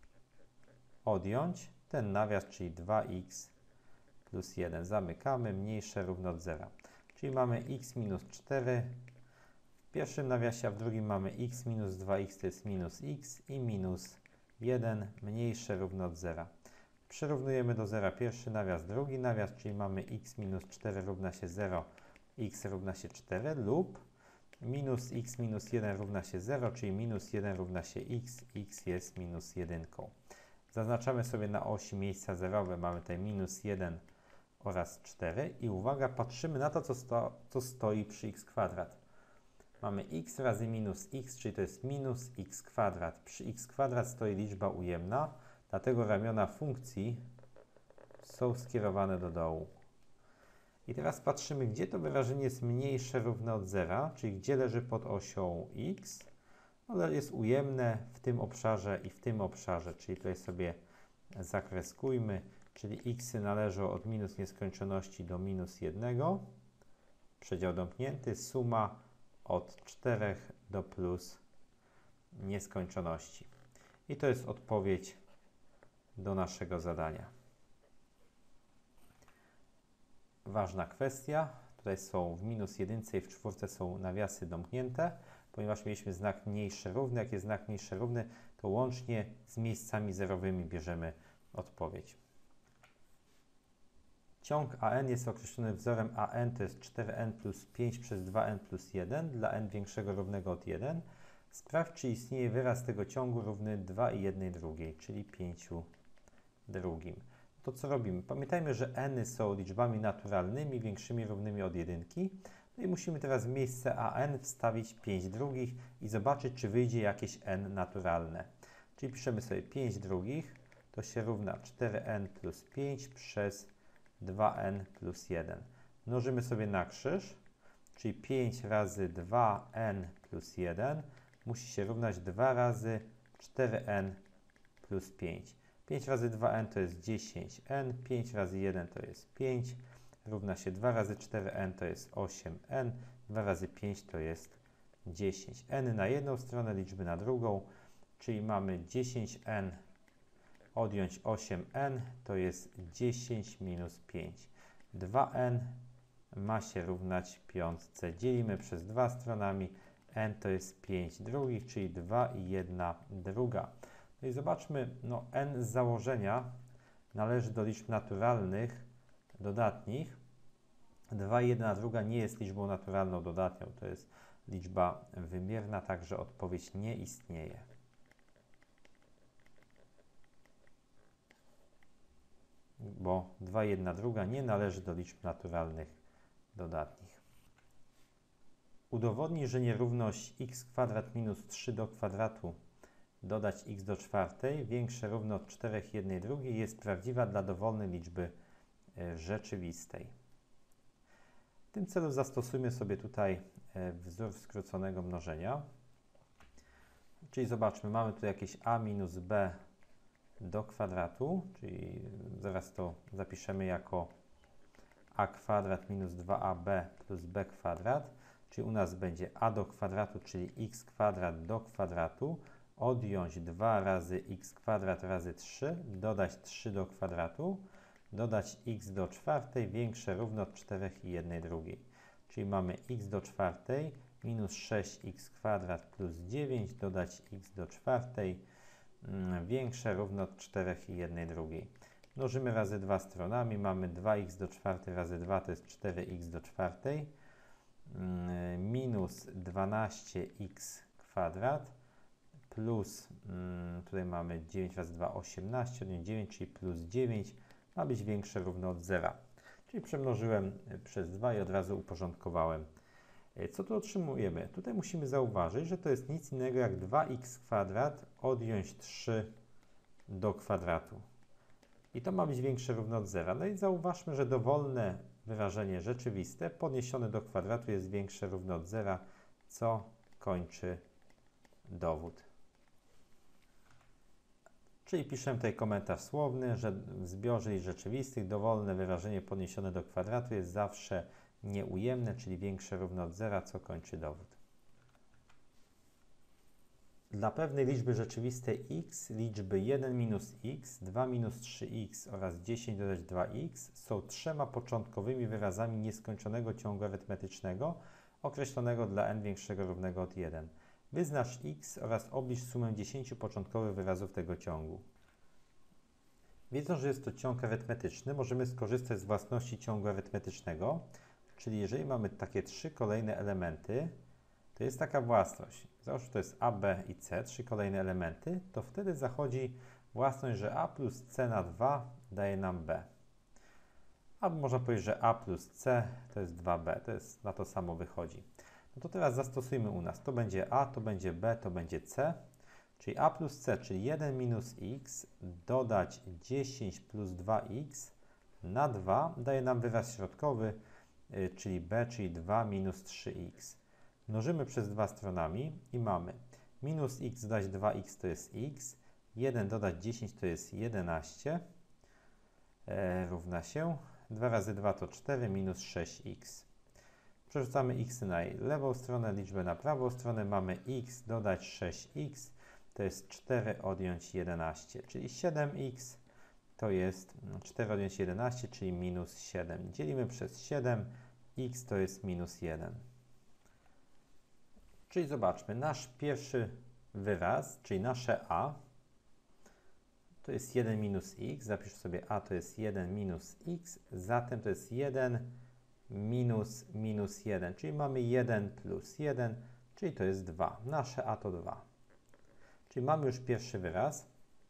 odjąć ten nawias, czyli 2x plus 1. Zamykamy, mniejsze równe od 0. Czyli mamy x minus 4 w pierwszym nawiasie, a w drugim mamy x minus 2x to jest minus x i minus 1 mniejsze równe od 0. Przyrównujemy do 0 pierwszy nawias, drugi nawias, czyli mamy x minus 4 równa się 0, x równa się 4 lub minus x minus 1 równa się 0, czyli minus 1 równa się x jest minus 1. Zaznaczamy sobie na osi miejsca zerowe, mamy tutaj minus 1 oraz 4 i uwaga, patrzymy na to, co stoi przy x kwadrat. Mamy x razy minus x, czyli to jest minus x kwadrat. Przy x kwadrat stoi liczba ujemna, dlatego ramiona funkcji są skierowane do dołu. I teraz patrzymy, gdzie to wyrażenie jest mniejsze równe od 0, czyli gdzie leży pod osią x. No, jest ujemne w tym obszarze i w tym obszarze, czyli tutaj sobie zakreskujmy, czyli xy należą od minus nieskończoności do minus 1, przedział domknięty, suma od 4 do plus nieskończoności. I to jest odpowiedź do naszego zadania. Ważna kwestia, tutaj są w minus 1 i w 4 są nawiasy domknięte, ponieważ mieliśmy znak mniejszy równy. Jak jest znak mniejszy równy, to łącznie z miejscami zerowymi bierzemy odpowiedź. Ciąg AN jest określony wzorem AN, to jest 4n plus 5 przez 2n plus 1 dla n większego równego od 1. Sprawdź, czy istnieje wyraz tego ciągu równy 2,1/2, czyli 5/2. To co robimy? Pamiętajmy, że n są liczbami naturalnymi, większymi równymi od 1. No i musimy teraz w miejsce an wstawić 5/2 i zobaczyć, czy wyjdzie jakieś n naturalne. Czyli piszemy sobie 5/2, to się równa 4n plus 5 przez 2n plus 1. Mnożymy sobie na krzyż, czyli 5 razy 2n plus 1 musi się równać 2 razy 4n plus 5. 5 razy 2n to jest 10n, 5 razy 1 to jest 5, równa się 2 razy 4n to jest 8n, 2 razy 5 to jest 10. n na jedną stronę, liczby na drugą, czyli mamy 10n odjąć 8n to jest 10 minus 5. 2n ma się równać 5. Dzielimy przez 2 stronami, n to jest 5/2, czyli 2,1/2. No i zobaczmy, no n z założenia należy do liczb naturalnych dodatnich. 2,1/2 nie jest liczbą naturalną dodatnią, to jest liczba wymierna, także odpowiedź nie istnieje. Bo 2,1/2 nie należy do liczb naturalnych dodatnich. Udowodnij, że nierówność x kwadrat minus 3 do kwadratu dodać x do czwartej większe równo od 4,1/2 jest prawdziwa dla dowolnej liczby rzeczywistej. W tym celu zastosujmy sobie tutaj wzór skróconego mnożenia. Czyli zobaczmy, mamy tu jakieś a minus b do kwadratu, czyli zaraz to zapiszemy jako a kwadrat minus 2ab plus b kwadrat. czyli u nas będzie a do kwadratu, czyli x kwadrat do kwadratu, odjąć 2 razy x kwadrat razy 3, dodać 3 do kwadratu, dodać x do czwartej większe równo od 4 i 1 drugiej. Czyli mamy x do czwartej minus 6x kwadrat plus 9, dodać x do czwartej większe równo od 4 i 1 drugiej. Mnożymy razy 2 stronami, mamy 2x do czwartej razy 2 to jest 4x do czwartej minus 12x kwadrat plus, tutaj mamy 9 razy 2, 18, odjąć 9, czyli plus 9 ma być większe równo od 0. Czyli przemnożyłem przez 2 i od razu uporządkowałem. Co tu otrzymujemy? Tutaj musimy zauważyć, że to jest nic innego jak 2x kwadrat odjąć 3 do kwadratu. I to ma być większe równo od 0. No i zauważmy, że dowolne wyrażenie rzeczywiste podniesione do kwadratu jest większe równo od 0, co kończy dowód. Czyli piszemy tutaj komentarz słowny, że w zbiorze liczb rzeczywistych dowolne wyrażenie podniesione do kwadratu jest zawsze nieujemne, czyli większe równo od 0, co kończy dowód. Dla pewnej liczby rzeczywistej x liczby 1 minus x, 2 minus 3x oraz 10 dodać 2x są trzema początkowymi wyrazami nieskończonego ciągu arytmetycznego określonego dla n większego równego od 1. Wyznacz x oraz obliż sumę 10 początkowych wyrazów tego ciągu. Wiedząc, że jest to ciąg arytmetyczny, możemy skorzystać z własności ciągu arytmetycznego, czyli jeżeli mamy takie 3 kolejne elementy, to jest taka własność. Załóżmy, że to jest a, b i c, 3 kolejne elementy, to wtedy zachodzi własność, że a plus c na 2 daje nam b. Albo można powiedzieć, że a plus c to jest 2b, to jest, na to samo wychodzi. No to teraz zastosujmy u nas. To będzie a, to będzie b, to będzie c, czyli a plus c, czyli 1 minus x dodać 10 plus 2x na 2 daje nam wyraz środkowy, czyli b, czyli 2 minus 3x. Mnożymy przez 2 stronami i mamy minus x dodać 2x to jest x, 1 dodać 10 to jest 11, równa się 2 razy 2 to 4 minus 6x. Przerzucamy x na lewą stronę, liczbę na prawą stronę, mamy x dodać 6x, to jest 4 odjąć 11, czyli 7x, to jest 4 odjąć 11, czyli minus 7. Dzielimy przez 7, x to jest minus 1. Czyli zobaczmy, nasz pierwszy wyraz, czyli nasze a, to jest 1 minus x, zapisz sobie a to jest 1 minus x, zatem to jest 1 minus 1, czyli mamy 1 plus 1, czyli to jest 2. Nasze a to 2. Czyli mamy już pierwszy wyraz.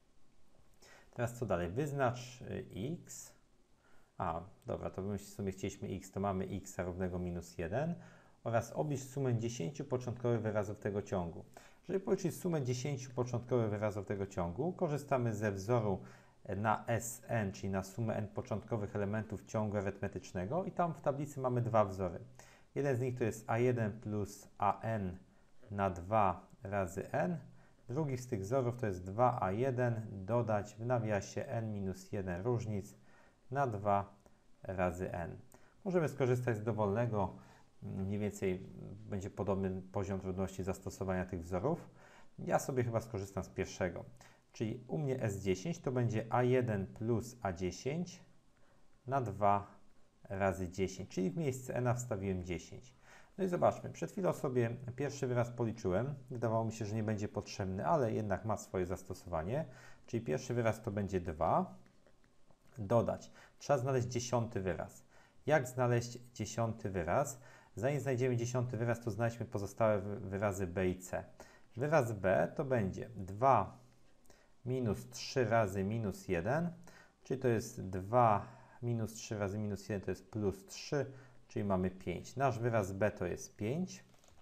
Teraz co dalej? Wyznacz x. A, dobra, to my w sumie chcieliśmy x, to mamy x równego minus 1 oraz obliż sumę 10 początkowych wyrazów tego ciągu. Żeby policzyć sumę 10 początkowych wyrazów tego ciągu, korzystamy ze wzoru na Sn, czyli na sumę n początkowych elementów ciągu arytmetycznego i tam w tablicy mamy dwa wzory. Jeden z nich to jest a1 plus an na 2 razy n. Drugi z tych wzorów to jest 2a1 dodać w nawiasie n minus 1 różnic na 2 razy n. Możemy skorzystać z dowolnego, mniej więcej będzie podobny poziom trudności zastosowania tych wzorów. Ja sobie chyba skorzystam z pierwszego. Czyli u mnie S10 to będzie A1 plus A10 na 2 razy 10, czyli w miejsce n wstawiłem 10. No i zobaczmy, przed chwilą sobie pierwszy wyraz policzyłem. Wydawało mi się, że nie będzie potrzebny, ale jednak ma swoje zastosowanie. Czyli pierwszy wyraz to będzie 2. Dodać. Trzeba znaleźć 10. wyraz. Jak znaleźć 10. wyraz? Zanim znajdziemy 10. wyraz, to znajdźmy pozostałe wyrazy b i c. Wyraz b to będzie 2 minus 3 razy minus 1, czyli to jest 2 minus 3 razy minus 1 to jest plus 3, czyli mamy 5. Nasz wyraz b to jest 5.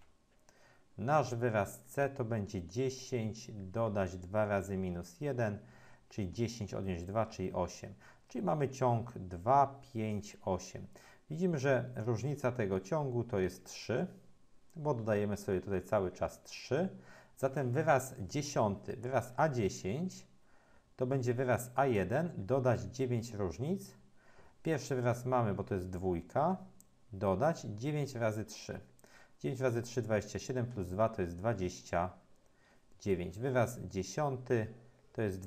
Nasz wyraz c to będzie 10 dodać 2 razy minus 1, czyli 10 odjąć 2, czyli 8. Czyli mamy ciąg 2, 5, 8. Widzimy, że różnica tego ciągu to jest 3, bo dodajemy sobie tutaj cały czas 3. Zatem wyraz 10, wyraz A10 to będzie wyraz A1 dodać 9 różnic. Pierwszy wyraz mamy, bo to jest 2, dodać 9 razy 3. 9 razy 3, 27 plus 2 to jest 29. Wyraz dziesiąty to jest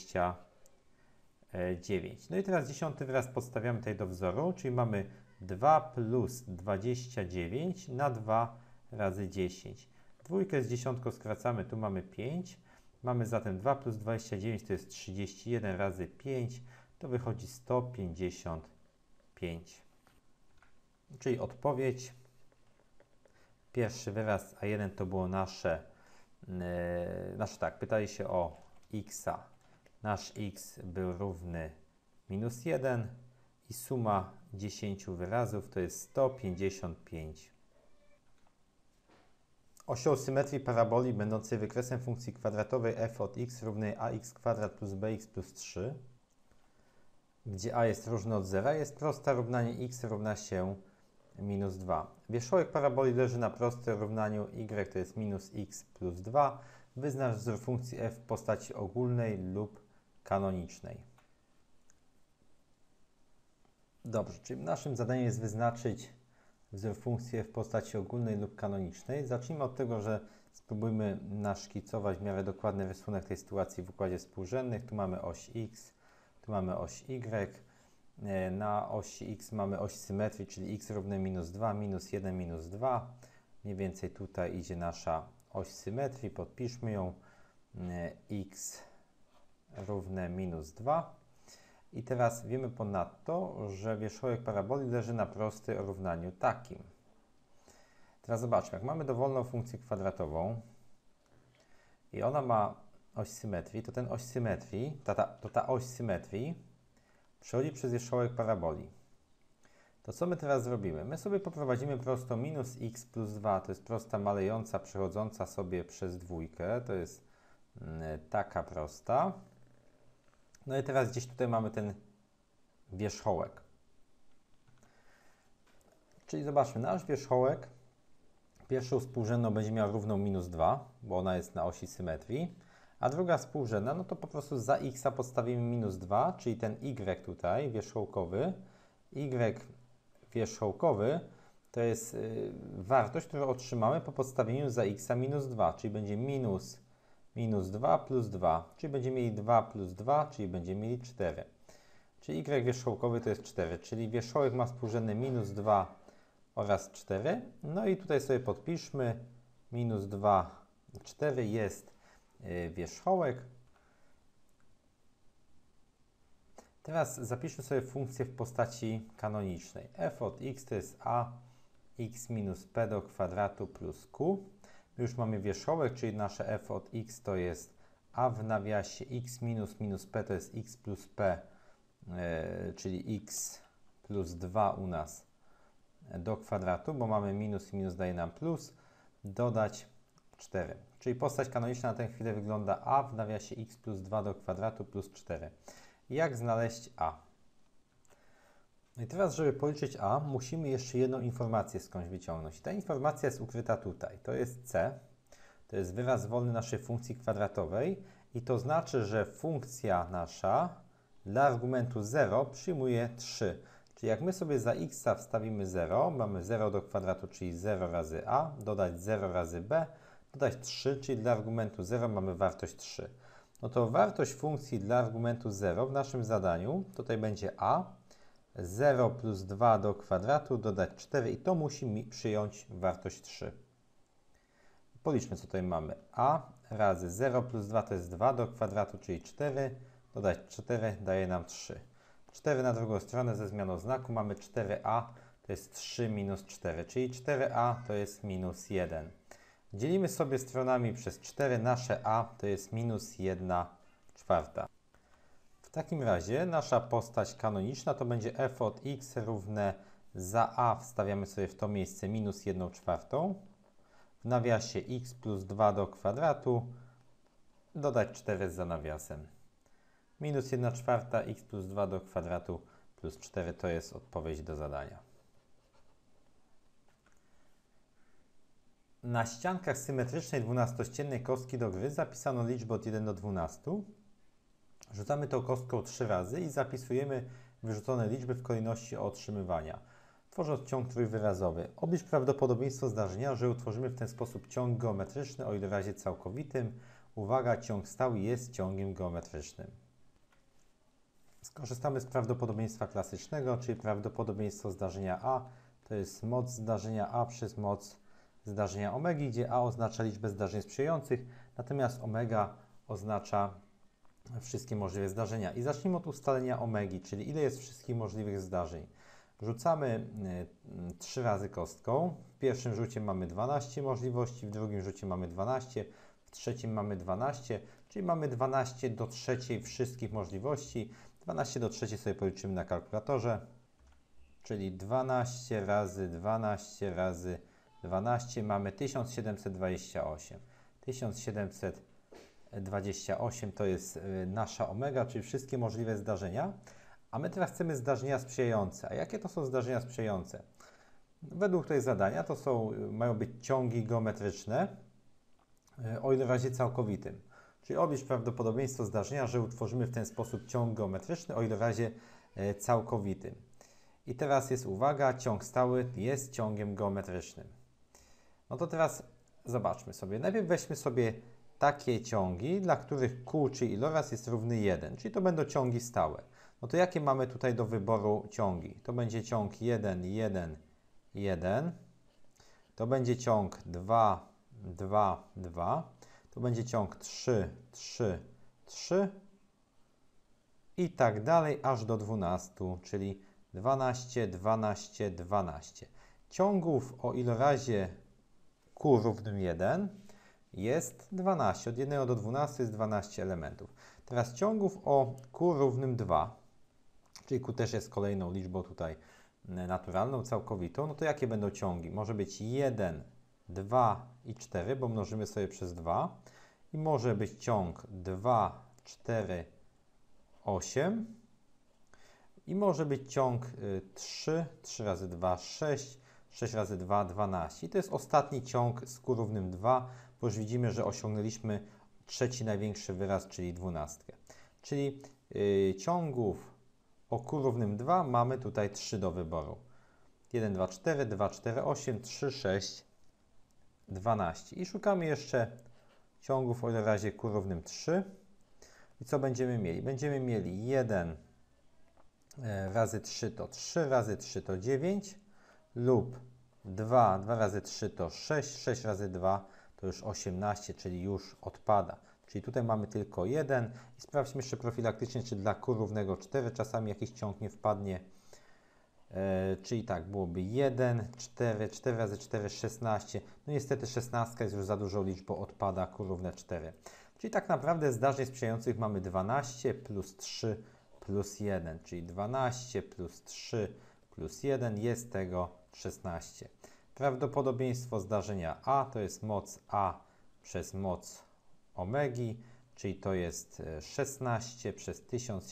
29. No i teraz dziesiąty wyraz podstawiamy tutaj do wzoru, czyli mamy 2 plus 29 na 2 razy 10. Dwójkę z dziesiątką skracamy, tu mamy 5. Mamy zatem 2 plus 29 to jest 31 razy 5, to wychodzi 155. Czyli odpowiedź. Pierwszy wyraz A1 to było pytali się o x-a. Nasz x był równy minus 1 i suma 10 wyrazów to jest 155. Osią symetrii paraboli będącej wykresem funkcji kwadratowej f od x równej ax kwadrat plus bx plus 3, gdzie a jest różne od zera, jest prosta równanie x równa się minus 2. Wierzchołek paraboli leży na prostym równaniu y to jest minus x plus 2. Wyznacz wzór funkcji f w postaci ogólnej lub kanonicznej. Dobrze, czyli naszym zadaniem jest wyznaczyć wzór funkcji f w postaci ogólnej lub kanonicznej. Zacznijmy od tego, że spróbujmy naszkicować w miarę dokładny rysunek tej sytuacji w układzie współrzędnych. Tu mamy oś x, tu mamy oś y. Na osi x mamy oś symetrii, czyli x równe minus 2, minus 1, minus 2. Mniej więcej tutaj idzie nasza oś symetrii. Podpiszmy ją. X równe minus 2. I teraz wiemy ponadto, że wierzchołek paraboli leży na prostym równaniu takim. Teraz zobaczmy, jak mamy dowolną funkcję kwadratową i ona ma oś symetrii, to ten oś symetrii, ta oś symetrii przechodzi przez wierzchołek paraboli. To co my teraz zrobimy? My sobie poprowadzimy prostą minus x plus 2, to jest prosta malejąca, przechodząca sobie przez dwójkę, to jest taka prosta. No i teraz gdzieś tutaj mamy ten wierzchołek. Czyli zobaczmy, nasz wierzchołek pierwszą współrzędną będzie miał równą minus 2, bo ona jest na osi symetrii, a druga współrzędna, no to po prostu za x podstawimy minus 2, czyli ten y tutaj wierzchołkowy. Y wierzchołkowy to jest wartość, którą otrzymamy po podstawieniu za x minus 2, czyli będzie minus 2 plus 2, czyli będziemy mieli 2 plus 2, czyli będziemy mieli 4. Czyli y wierzchołkowy to jest 4, czyli wierzchołek ma współrzędne minus 2 oraz 4. No i tutaj sobie podpiszmy, minus 2, 4 jest wierzchołek. Teraz zapiszmy sobie funkcję w postaci kanonicznej. F od x to jest a x minus p do kwadratu plus q. Już mamy wierzchołek, czyli nasze f od x to jest a w nawiasie x minus p to jest x plus p, czyli x plus 2 u nas do kwadratu, bo mamy minus i minus daje nam plus, dodać 4. Czyli postać kanoniczna na tę chwilę wygląda a w nawiasie x plus 2 do kwadratu plus 4. Jak znaleźć a? No i teraz, żeby policzyć a, musimy jeszcze jedną informację skądś wyciągnąć. Ta informacja jest ukryta tutaj. To jest c, to jest wyraz wolny naszej funkcji kwadratowej i to znaczy, że funkcja nasza dla argumentu 0 przyjmuje 3. Czyli jak my sobie za x wstawimy 0, mamy 0 do kwadratu, czyli 0 razy a, dodać 0 razy b, dodać 3, czyli dla argumentu 0 mamy wartość 3. No to wartość funkcji dla argumentu 0 w naszym zadaniu tutaj będzie a, 0 plus 2 do kwadratu, dodać 4 i to musi przyjąć wartość 3. Policzmy, co tutaj mamy. A razy 0 plus 2 to jest 2 do kwadratu, czyli 4, dodać 4 daje nam 3. 4 na drugą stronę ze zmianą znaku mamy 4a, to jest 3 minus 4, czyli 4a to jest minus 1. Dzielimy sobie stronami przez 4, nasze a to jest minus 1/4. W takim razie nasza postać kanoniczna to będzie f od x równe za a wstawiamy sobie w to miejsce minus 1/4. W nawiasie x plus 2 do kwadratu dodać 4 za nawiasem. Minus 1/4 x plus 2 do kwadratu plus 4 to jest odpowiedź do zadania. Na ściankach symetrycznej 12-ściennej kostki do gry zapisano liczby od 1 do 12. Rzucamy tą kostką 3 razy i zapisujemy wyrzucone liczby w kolejności otrzymywania. Tworząc ciąg trójwyrazowy, oblicz prawdopodobieństwo zdarzenia, że utworzymy w ten sposób ciąg geometryczny o ilorazie całkowitym. Uwaga, ciąg stały jest ciągiem geometrycznym. Skorzystamy z prawdopodobieństwa klasycznego, czyli prawdopodobieństwo zdarzenia A to jest moc zdarzenia A przez moc zdarzenia omegi, gdzie A oznacza liczbę zdarzeń sprzyjających, natomiast omega oznacza wszystkie możliwe zdarzenia. I zacznijmy od ustalenia omegi, czyli ile jest wszystkich możliwych zdarzeń. Rzucamy 3 razy kostką. W pierwszym rzucie mamy 12 możliwości, w drugim rzucie mamy 12, w trzecim mamy 12, czyli mamy 12 do trzeciej wszystkich możliwości. 12 do trzeciej sobie policzymy na kalkulatorze, czyli 12 razy 12 razy 12 mamy 1728. 1728 to jest nasza omega, czyli wszystkie możliwe zdarzenia. A my teraz chcemy zdarzenia sprzyjające. A jakie to są zdarzenia sprzyjające? Według tutaj zadania to mają być ciągi geometryczne o ilorazie całkowitym. Czyli oblicz prawdopodobieństwo zdarzenia, że utworzymy w ten sposób ciąg geometryczny o ilorazie całkowitym. I teraz jest uwaga, ciąg stały jest ciągiem geometrycznym. No to teraz zobaczmy sobie. Najpierw weźmy sobie takie ciągi, dla których Q, czyli iloraz jest równy 1, czyli to będą ciągi stałe. No to jakie mamy tutaj do wyboru ciągi? To będzie ciąg 1, 1, 1. To będzie ciąg 2, 2, 2. To będzie ciąg 3, 3, 3. I tak dalej, aż do 12, czyli 12, 12, 12. Ciągów o ilorazie Q równym 1 jest 12. Od 1 do 12 jest 12 elementów. Teraz ciągów o Q równym 2, czyli Q też jest kolejną liczbą tutaj naturalną, całkowitą, no to jakie będą ciągi? Może być 1, 2 i 4, bo mnożymy sobie przez 2. I może być ciąg 2, 4, 8. I może być ciąg 3, 3 razy 2, 6, 6 razy 2, 12. I to jest ostatni ciąg z Q równym 2, bo już widzimy, że osiągnęliśmy trzeci największy wyraz, czyli 12. Czyli ciągów o Q równym 2 mamy tutaj 3 do wyboru. 1, 2, 4, 2, 4, 8, 3, 6, 12. I szukamy jeszcze ciągów o ilorazie Q równym 3. I co będziemy mieli? Będziemy mieli 1 razy 3 to 3, razy 3 to 9 lub 2, 2 razy 3 to 6, 6 razy 2 to już 18, czyli już odpada. Czyli tutaj mamy tylko 1 i sprawdźmy jeszcze profilaktycznie, czy dla Q równego 4 czasami jakiś ciąg nie wpadnie. Czyli tak, byłoby 1, 4, 4 razy 4, 16. No niestety 16 jest już za dużą liczbą, odpada Q równe 4. Czyli tak naprawdę zdarzeń sprzyjających mamy 12 plus 3 plus 1, czyli 12 plus 3 plus 1 jest tego 16. Prawdopodobieństwo zdarzenia A to jest moc A przez moc omegi, czyli to jest 16 przez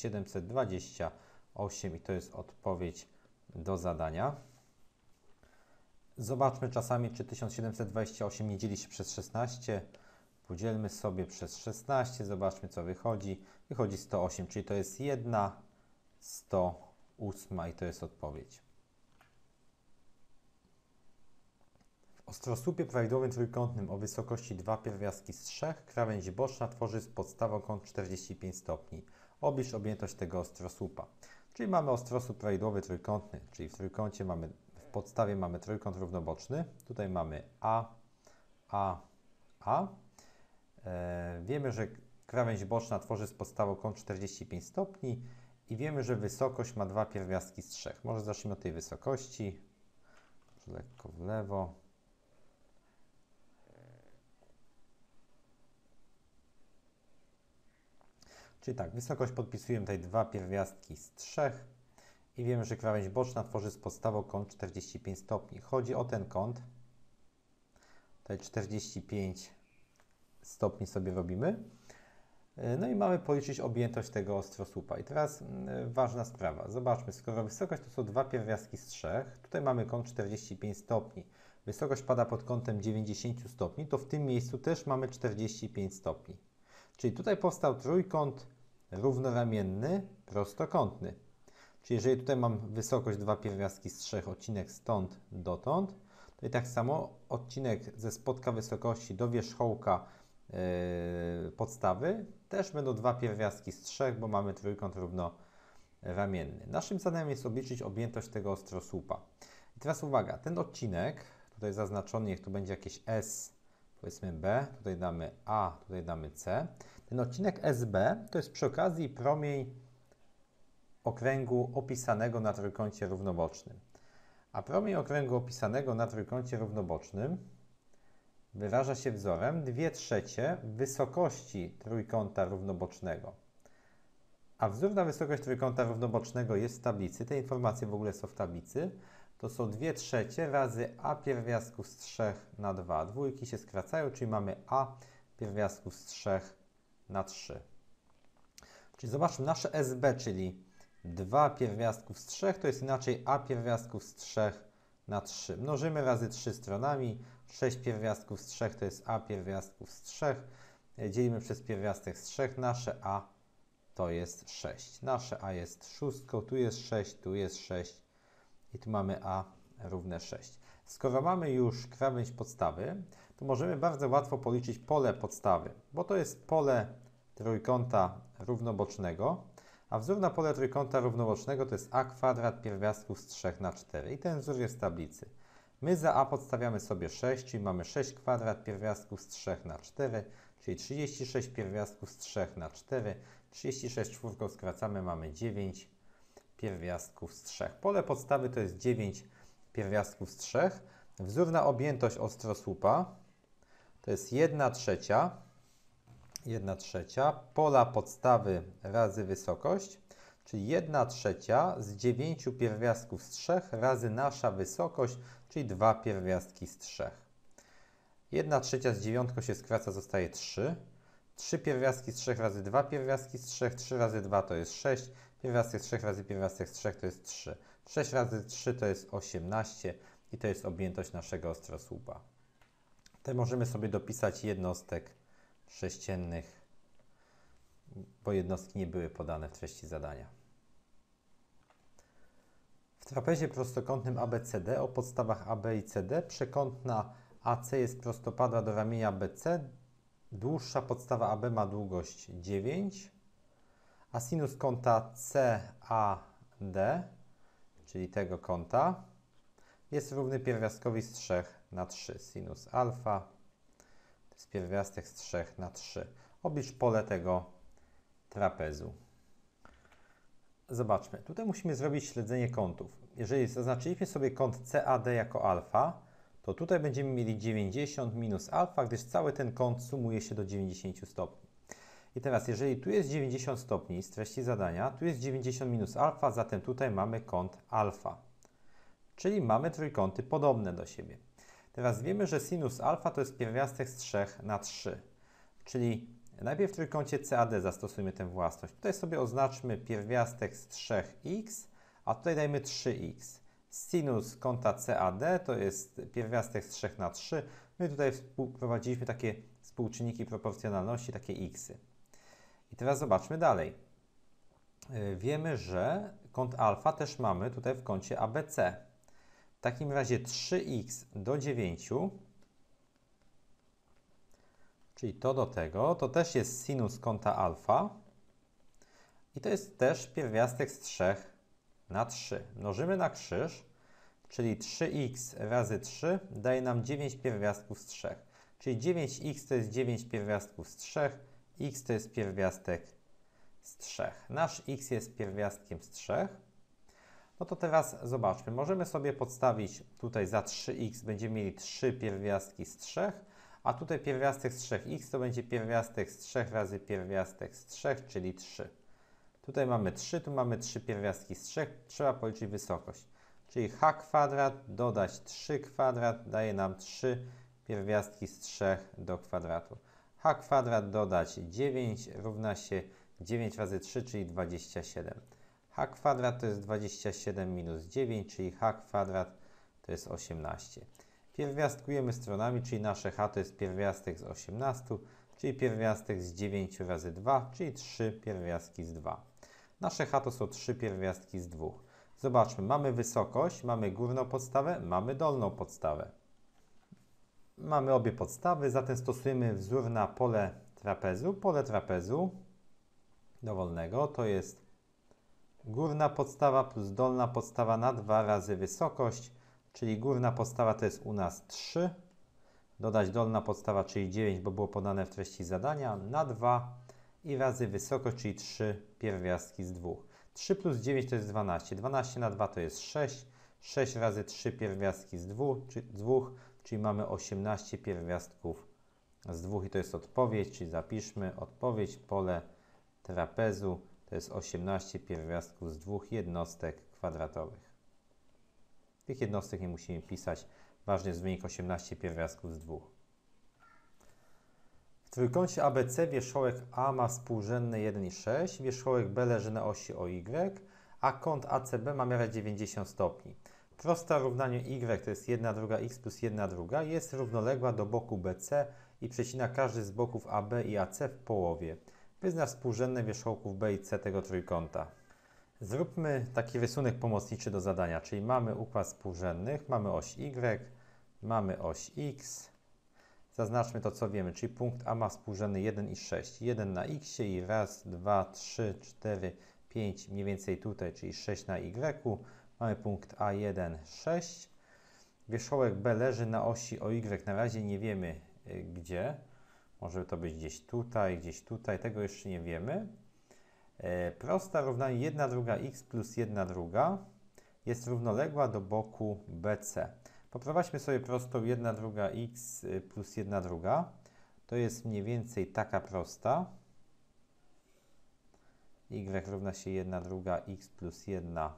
1728 i to jest odpowiedź do zadania. Zobaczmy czasami, czy 1728 nie dzieli się przez 16. Podzielmy sobie przez 16, zobaczmy co wychodzi. Wychodzi 108, czyli to jest 1/108 i to jest odpowiedź. W ostrosłupie prawidłowym trójkątnym o wysokości 2 pierwiastki z 3 krawędź boczna tworzy z podstawą kąt 45 stopni. Oblicz objętość tego ostrosłupa. Czyli mamy ostrosłup prawidłowy trójkątny, czyli w trójkącie mamy, w podstawie mamy trójkąt równoboczny. Tutaj mamy A. Wiemy, że krawędź boczna tworzy z podstawą kąt 45 stopni i wiemy, że wysokość ma 2 pierwiastki z 3. Może zacznijmy od tej wysokości. Może lekko w lewo. Czyli tak, wysokość podpisujemy tutaj 2 pierwiastki z 3 i wiemy, że krawędź boczna tworzy z podstawą kąt 45 stopni. Chodzi o ten kąt. Tutaj 45 stopni sobie robimy. No i mamy policzyć objętość tego ostrosłupa. I teraz ważna sprawa. Zobaczmy, skoro wysokość to są 2 pierwiastki z 3, tutaj mamy kąt 45 stopni. Wysokość pada pod kątem 90 stopni, to w tym miejscu też mamy 45 stopni. Czyli tutaj powstał trójkąt równoramienny, prostokątny. Czyli jeżeli tutaj mam wysokość 2 pierwiastki z 3, odcinek stąd dotąd, to i tak samo odcinek ze spotka wysokości do wierzchołka podstawy też będą 2 pierwiastki z 3, bo mamy trójkąt równoramienny. Naszym zadaniem jest obliczyć objętość tego ostrosłupa. I teraz uwaga, ten odcinek, tutaj zaznaczony, niech tu będzie jakieś S, powiedzmy B, tutaj damy A, tutaj damy C. Ten odcinek SB to jest przy okazji promień okręgu opisanego na trójkącie równobocznym. A promień okręgu opisanego na trójkącie równobocznym wyraża się wzorem 2/3 wysokości trójkąta równobocznego. A wzór na wysokość trójkąta równobocznego jest w tablicy. Te informacje w ogóle są w tablicy. To są 2/3 razy a pierwiastków z 3 na 2. Dwójki się skracają, czyli mamy a pierwiastków z 3 na 3. Czyli zobaczmy, nasze SB, czyli 2 pierwiastków z 3, to jest inaczej a pierwiastków z 3 na 3. Mnożymy razy 3 stronami. 6 pierwiastków z 3 to jest a pierwiastków z 3. Dzielimy przez pierwiastek z 3. Nasze a to jest 6. Nasze a jest 6. Tu jest 6, tu jest 6. I tu mamy a równe 6. Skoro mamy już krawędź podstawy, to możemy bardzo łatwo policzyć pole podstawy, bo to jest pole trójkąta równobocznego, a wzór na pole trójkąta równobocznego to jest a kwadrat pierwiastków z 3 na 4. I ten wzór jest w tablicy. My za a podstawiamy sobie 6, czyli mamy 6 kwadrat pierwiastków z 3 na 4, czyli 36 pierwiastków z 3 na 4. 36 czwórką skracamy, mamy 9 pierwiastków z 3. Pole podstawy to jest 9 pierwiastków z 3. Wzór na objętość ostrosłupa to jest 1/3 pola podstawy razy wysokość, czyli 1/3 z 9 pierwiastków z 3 razy nasza wysokość, czyli 2 pierwiastki z 3. 1/3 z 9 się skraca, zostaje 3. 3 pierwiastki z 3 razy 2 pierwiastki z 3. 3 razy 2 to jest 6. Pierwiastek z 3 razy pierwiastek z 3 to jest 3. 6 razy 3 to jest 18 i to jest objętość naszego ostrosłupa. Tutaj możemy sobie dopisać jednostek sześciennych, bo jednostki nie były podane w treści zadania. W trapezie prostokątnym ABCD o podstawach AB i CD przekątna AC jest prostopadła do ramienia BC. Dłuższa podstawa AB ma długość 9, a sinus kąta CAD, czyli tego kąta, jest równy pierwiastkowi z 3 na 3. Sinus alfa to jest pierwiastek z 3 na 3. Oblicz pole tego trapezu. Zobaczmy, tutaj musimy zrobić śledzenie kątów. Jeżeli zaznaczyliśmy sobie kąt CAD jako alfa, to tutaj będziemy mieli 90 minus alfa, gdyż cały ten kąt sumuje się do 90 stopni. I teraz, jeżeli tu jest 90 stopni z treści zadania, tu jest 90 minus alfa, zatem tutaj mamy kąt alfa. Czyli mamy trójkąty podobne do siebie. Teraz wiemy, że sinus alfa to jest pierwiastek z 3 na 3. Czyli najpierw w trójkącie CAD zastosujmy tę własność. Tutaj sobie oznaczmy pierwiastek z 3x, a tutaj dajmy 3x. Sinus kąta CAD to jest pierwiastek z 3 na 3. My tutaj wprowadziliśmy takie współczynniki proporcjonalności, takie xy. I teraz zobaczmy dalej. Wiemy, że kąt alfa też mamy tutaj w kącie ABC. W takim razie 3x do 9, czyli to do tego, to też jest sinus kąta alfa i to jest też pierwiastek z 3 na 3. Mnożymy na krzyż, czyli 3x razy 3 daje nam 9 pierwiastków z 3. Czyli 9x to jest 9 pierwiastków z 3, x to jest pierwiastek z 3. Nasz x jest pierwiastkiem z 3. No to teraz zobaczmy, możemy sobie podstawić tutaj za 3x, będziemy mieli 3 pierwiastki z 3, a tutaj pierwiastek z 3x to będzie pierwiastek z 3 razy pierwiastek z 3, czyli 3. Tutaj mamy 3, tu mamy 3 pierwiastki z 3, trzeba policzyć wysokość. Czyli h kwadrat dodać 3 kwadrat daje nam 3 pierwiastki z 3 do kwadratu. H kwadrat dodać 9 równa się 9 razy 3, czyli 27. H kwadrat to jest 27 minus 9, czyli h kwadrat to jest 18. Pierwiastkujemy stronami, czyli nasze h to jest pierwiastek z 18, czyli pierwiastek z 9 razy 2, czyli 3 pierwiastki z 2. Nasze H to są 3 pierwiastki z 2. Zobaczmy, mamy wysokość, mamy górną podstawę, mamy dolną podstawę. Mamy obie podstawy, zatem stosujemy wzór na pole trapezu. Pole trapezu dowolnego to jest górna podstawa plus dolna podstawa na 2 razy wysokość, czyli górna podstawa to jest u nas 3, dodać dolna podstawa, czyli 9, bo było podane w treści zadania, na 2 i razy wysokość, czyli 3 pierwiastki z 2. 3 plus 9 to jest 12, 12 na 2 to jest 6, 6 razy 3 pierwiastki z 2, czyli mamy 18 pierwiastków z 2 i to jest odpowiedź, czyli zapiszmy odpowiedź, pole trapezu to jest 18 pierwiastków z 2 jednostek kwadratowych. Tych jednostek nie musimy pisać, ważny jest wynik 18 pierwiastków z 2. W trójkącie ABC wierzchołek A ma współrzędne 1,6, wierzchołek B leży na osi OY, a kąt ACB ma miarę 90 stopni. Prosta równanie Y to jest 1/2 x plus 1/2 jest równoległa do boku BC i przecina każdy z boków AB i AC w połowie. Wyznacz współrzędne wierzchołków B i C tego trójkąta. Zróbmy taki rysunek pomocniczy do zadania, czyli mamy układ współrzędnych, mamy oś Y, mamy oś X. Zaznaczmy to, co wiemy, czyli punkt A ma współrzędny 1 i 6. 1 na X i raz, 2, 3, 4, 5, mniej więcej tutaj, czyli 6 na Y. Mamy punkt A1, 6. Wierzchołek B leży na osi OY, na razie nie wiemy gdzie. Może to być gdzieś tutaj, tego jeszcze nie wiemy. Prosta równanie 1/2 x plus 1/2 jest równoległa do boku BC. Poprowadźmy sobie prostą 1/2 x plus 1/2. To jest mniej więcej taka prosta. Y równa się 1/2 x plus 1/2.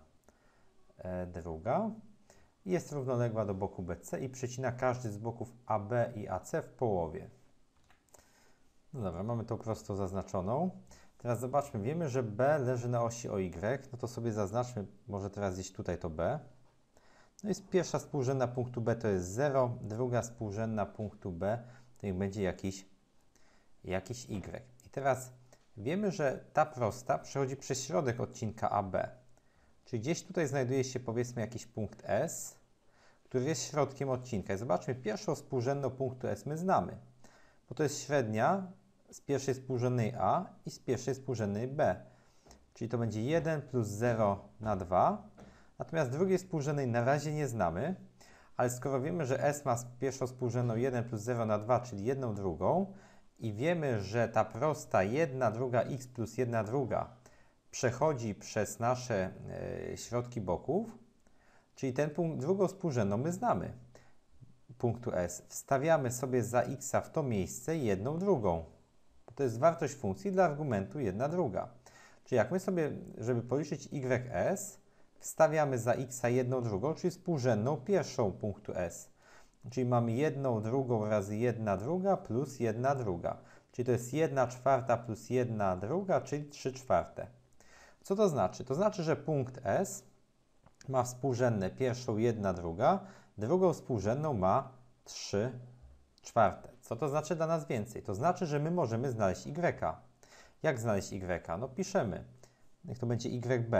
Jest równoległa do boku BC i przecina każdy z boków AB i AC w połowie. No dobra, mamy tą prostą zaznaczoną. Teraz zobaczmy, wiemy, że B leży na osi OY, no to sobie zaznaczmy, może teraz gdzieś tutaj to B. No i pierwsza współrzędna punktu B to jest 0, druga współrzędna punktu B to niech będzie jakiś Y. I teraz wiemy, że ta prosta przechodzi przez środek odcinka AB. Czyli gdzieś tutaj znajduje się, powiedzmy, jakiś punkt S, który jest środkiem odcinka. I zobaczmy, pierwszą współrzędną punktu S my znamy, bo to jest średnia z pierwszej współrzędnej A i z pierwszej współrzędnej B. Czyli to będzie 1 plus 0 na 2. Natomiast drugiej współrzędnej na razie nie znamy, ale skoro wiemy, że S ma pierwszą współrzędną 1 plus 0 na 2, czyli 1/2 i wiemy, że ta prosta 1/2 x plus 1/2 przechodzi przez nasze środki boków, czyli ten punkt, drugą współrzędną my znamy, punktu S. Wstawiamy sobie za x w to miejsce 1/2. To jest wartość funkcji dla argumentu 1/2. Czyli jak my sobie, żeby policzyć ys, wstawiamy za x 1/2, czyli współrzędną pierwszą punktu S. Czyli mamy 1/2 razy 1/2 plus 1/2. Czyli to jest 1/4 plus 1/2, czyli 3/4. Co to znaczy? To znaczy, że punkt S ma współrzędne pierwszą 1/2, drugą współrzędną ma 3/4. Co to znaczy dla nas więcej? To znaczy, że my możemy znaleźć y. Jak znaleźć y? No piszemy. Niech to będzie YB.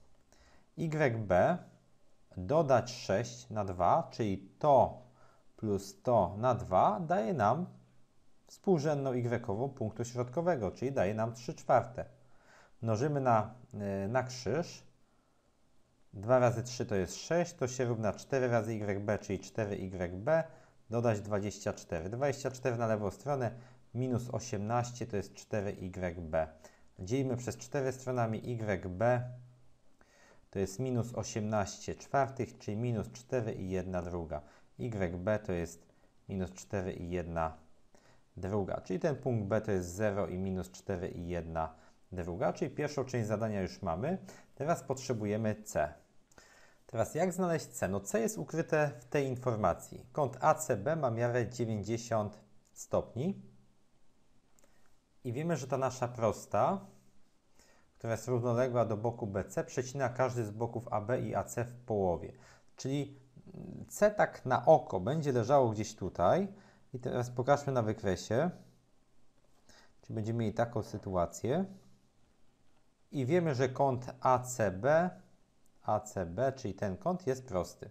YB dodać 6 na 2, czyli to plus to na 2 daje nam współrzędną y punktu środkowego, czyli daje nam 3/4. Mnożymy na krzyż. 2 razy 3 to jest 6, to się równa 4 razy YB, czyli 4YB, dodać 24. 24 na lewą stronę, minus 18 to jest 4YB. Dzielimy przez 4 stronami YB, to jest minus 18 czwartych, czyli minus 4 i 1/2. YB to jest minus 4 i 1/2. Czyli ten punkt B to jest 0 i minus 4 i 1/2. Czyli pierwszą część zadania już mamy. Teraz potrzebujemy C. Teraz jak znaleźć C? No C jest ukryte w tej informacji. Kąt ACB ma miarę 90 stopni. I wiemy, że ta nasza prosta, która jest równoległa do boku BC, przecina każdy z boków AB i AC w połowie. Czyli C tak na oko będzie leżało gdzieś tutaj. I teraz pokażmy na wykresie. Czyli będziemy mieli taką sytuację. I wiemy, że kąt ACB, czyli ten kąt jest prosty.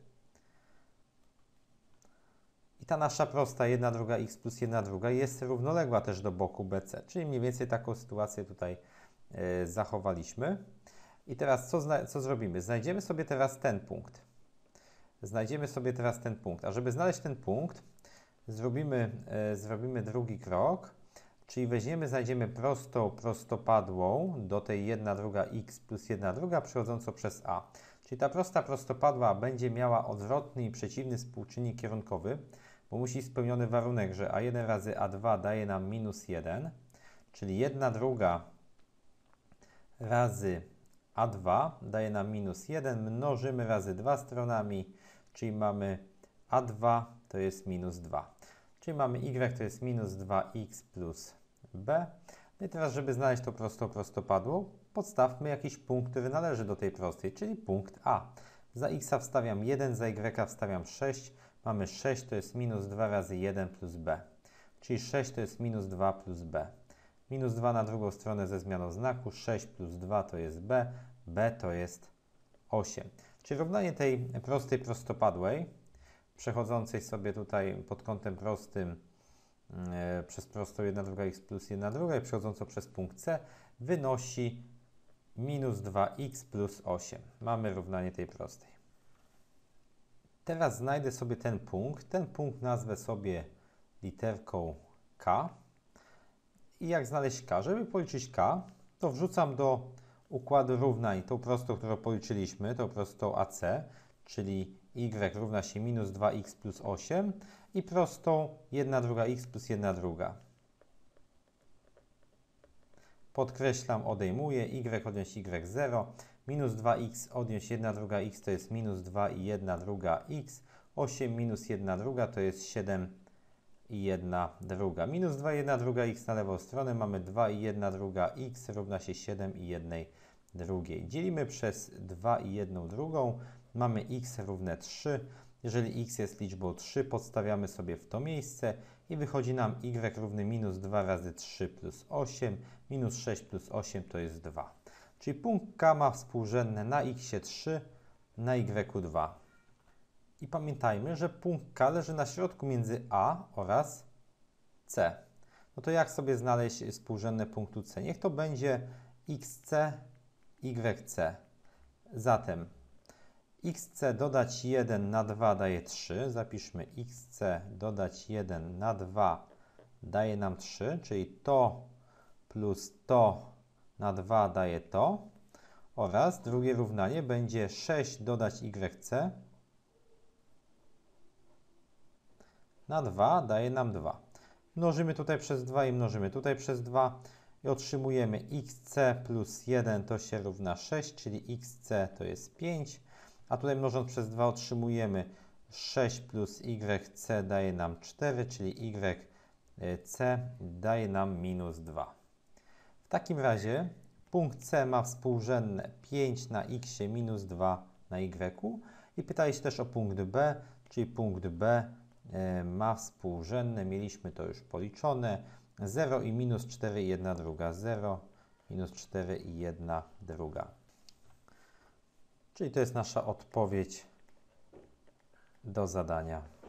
I ta nasza prosta 1 druga x plus 1 druga jest równoległa też do boku BC, czyli mniej więcej taką sytuację tutaj zachowaliśmy. I teraz co zrobimy? Znajdziemy sobie teraz ten punkt. A żeby znaleźć ten punkt, zrobimy drugi krok, czyli znajdziemy prostą prostopadłą do tej 1 druga x plus 1 druga przechodzącą przez A. Czyli ta prosta prostopadła będzie miała odwrotny i przeciwny współczynnik kierunkowy, bo musi spełniony warunek, że A1 razy A2 daje nam minus 1, czyli 1 druga razy A2 daje nam minus 1, mnożymy razy 2 stronami, czyli mamy A2 to jest minus 2. Czyli mamy y to jest minus 2x plus b. No i teraz, żeby znaleźć to prostą prostopadłą, podstawmy jakiś punkt, który należy do tej prostej, czyli punkt A. Za x wstawiam 1, za y wstawiam 6. Mamy 6 to jest minus 2 razy 1 plus b. Czyli 6 to jest minus 2 plus b. Minus 2 na drugą stronę ze zmianą znaku. 6 plus 2 to jest b. b to jest 8. Czyli równanie tej prostej prostopadłej, przechodzącej sobie tutaj pod kątem prostym przez prostą 1 druga x plus 1 druga i przechodzącą przez punkt C, wynosi minus 2x plus 8. Mamy równanie tej prostej. Teraz znajdę sobie ten punkt. Ten punkt nazwę sobie literką K. I jak znaleźć K? Żeby policzyć K, to wrzucam do układu równań tą prostą, którą policzyliśmy, tą prostą AC, czyli y równa się minus 2x plus 8 i prostą 1 druga x plus 1 druga. Podkreślam, odejmuję, y odjąć y0, minus 2x odjąć 1 druga x to jest minus 2 i 1 druga x, 8 minus 1 druga to jest 7 i 1 druga. Minus 2 i 1 druga x na lewą stronę, mamy 2 i 1 druga x równa się 7 i 1 drugiej. Dzielimy przez 2 i 1 drugą, mamy x równe 3. Jeżeli x jest liczbą 3, podstawiamy sobie w to miejsce i wychodzi nam y równy minus 2 razy 3 plus 8, minus 6 plus 8 to jest 2. Czyli punkt K ma współrzędne na x 3, na y 2. I pamiętajmy, że punkt K leży na środku między A oraz C. No to jak sobie znaleźć współrzędne punktu C? Niech to będzie xc, yc. Zatem xc dodać 1 na 2 daje 3. Zapiszmy xc dodać 1 na 2 daje nam 3, czyli to plus to na 2 daje to. Oraz drugie równanie będzie 6 dodać yc na 2 daje nam 2. Mnożymy tutaj przez 2 i mnożymy tutaj przez 2 i otrzymujemy xc plus 1 to się równa 6, czyli xc to jest 5. A tutaj mnożąc przez 2 otrzymujemy 6 plus yc daje nam 4, czyli yc daje nam minus 2. W takim razie punkt C ma współrzędne 5 na x minus 2 na y. I pytali się też o punkt B, czyli punkt B ma współrzędne, mieliśmy to już policzone, 0 i minus 4 i 1 druga, 0, minus 4 i 1 druga. Czyli to jest nasza odpowiedź do zadania.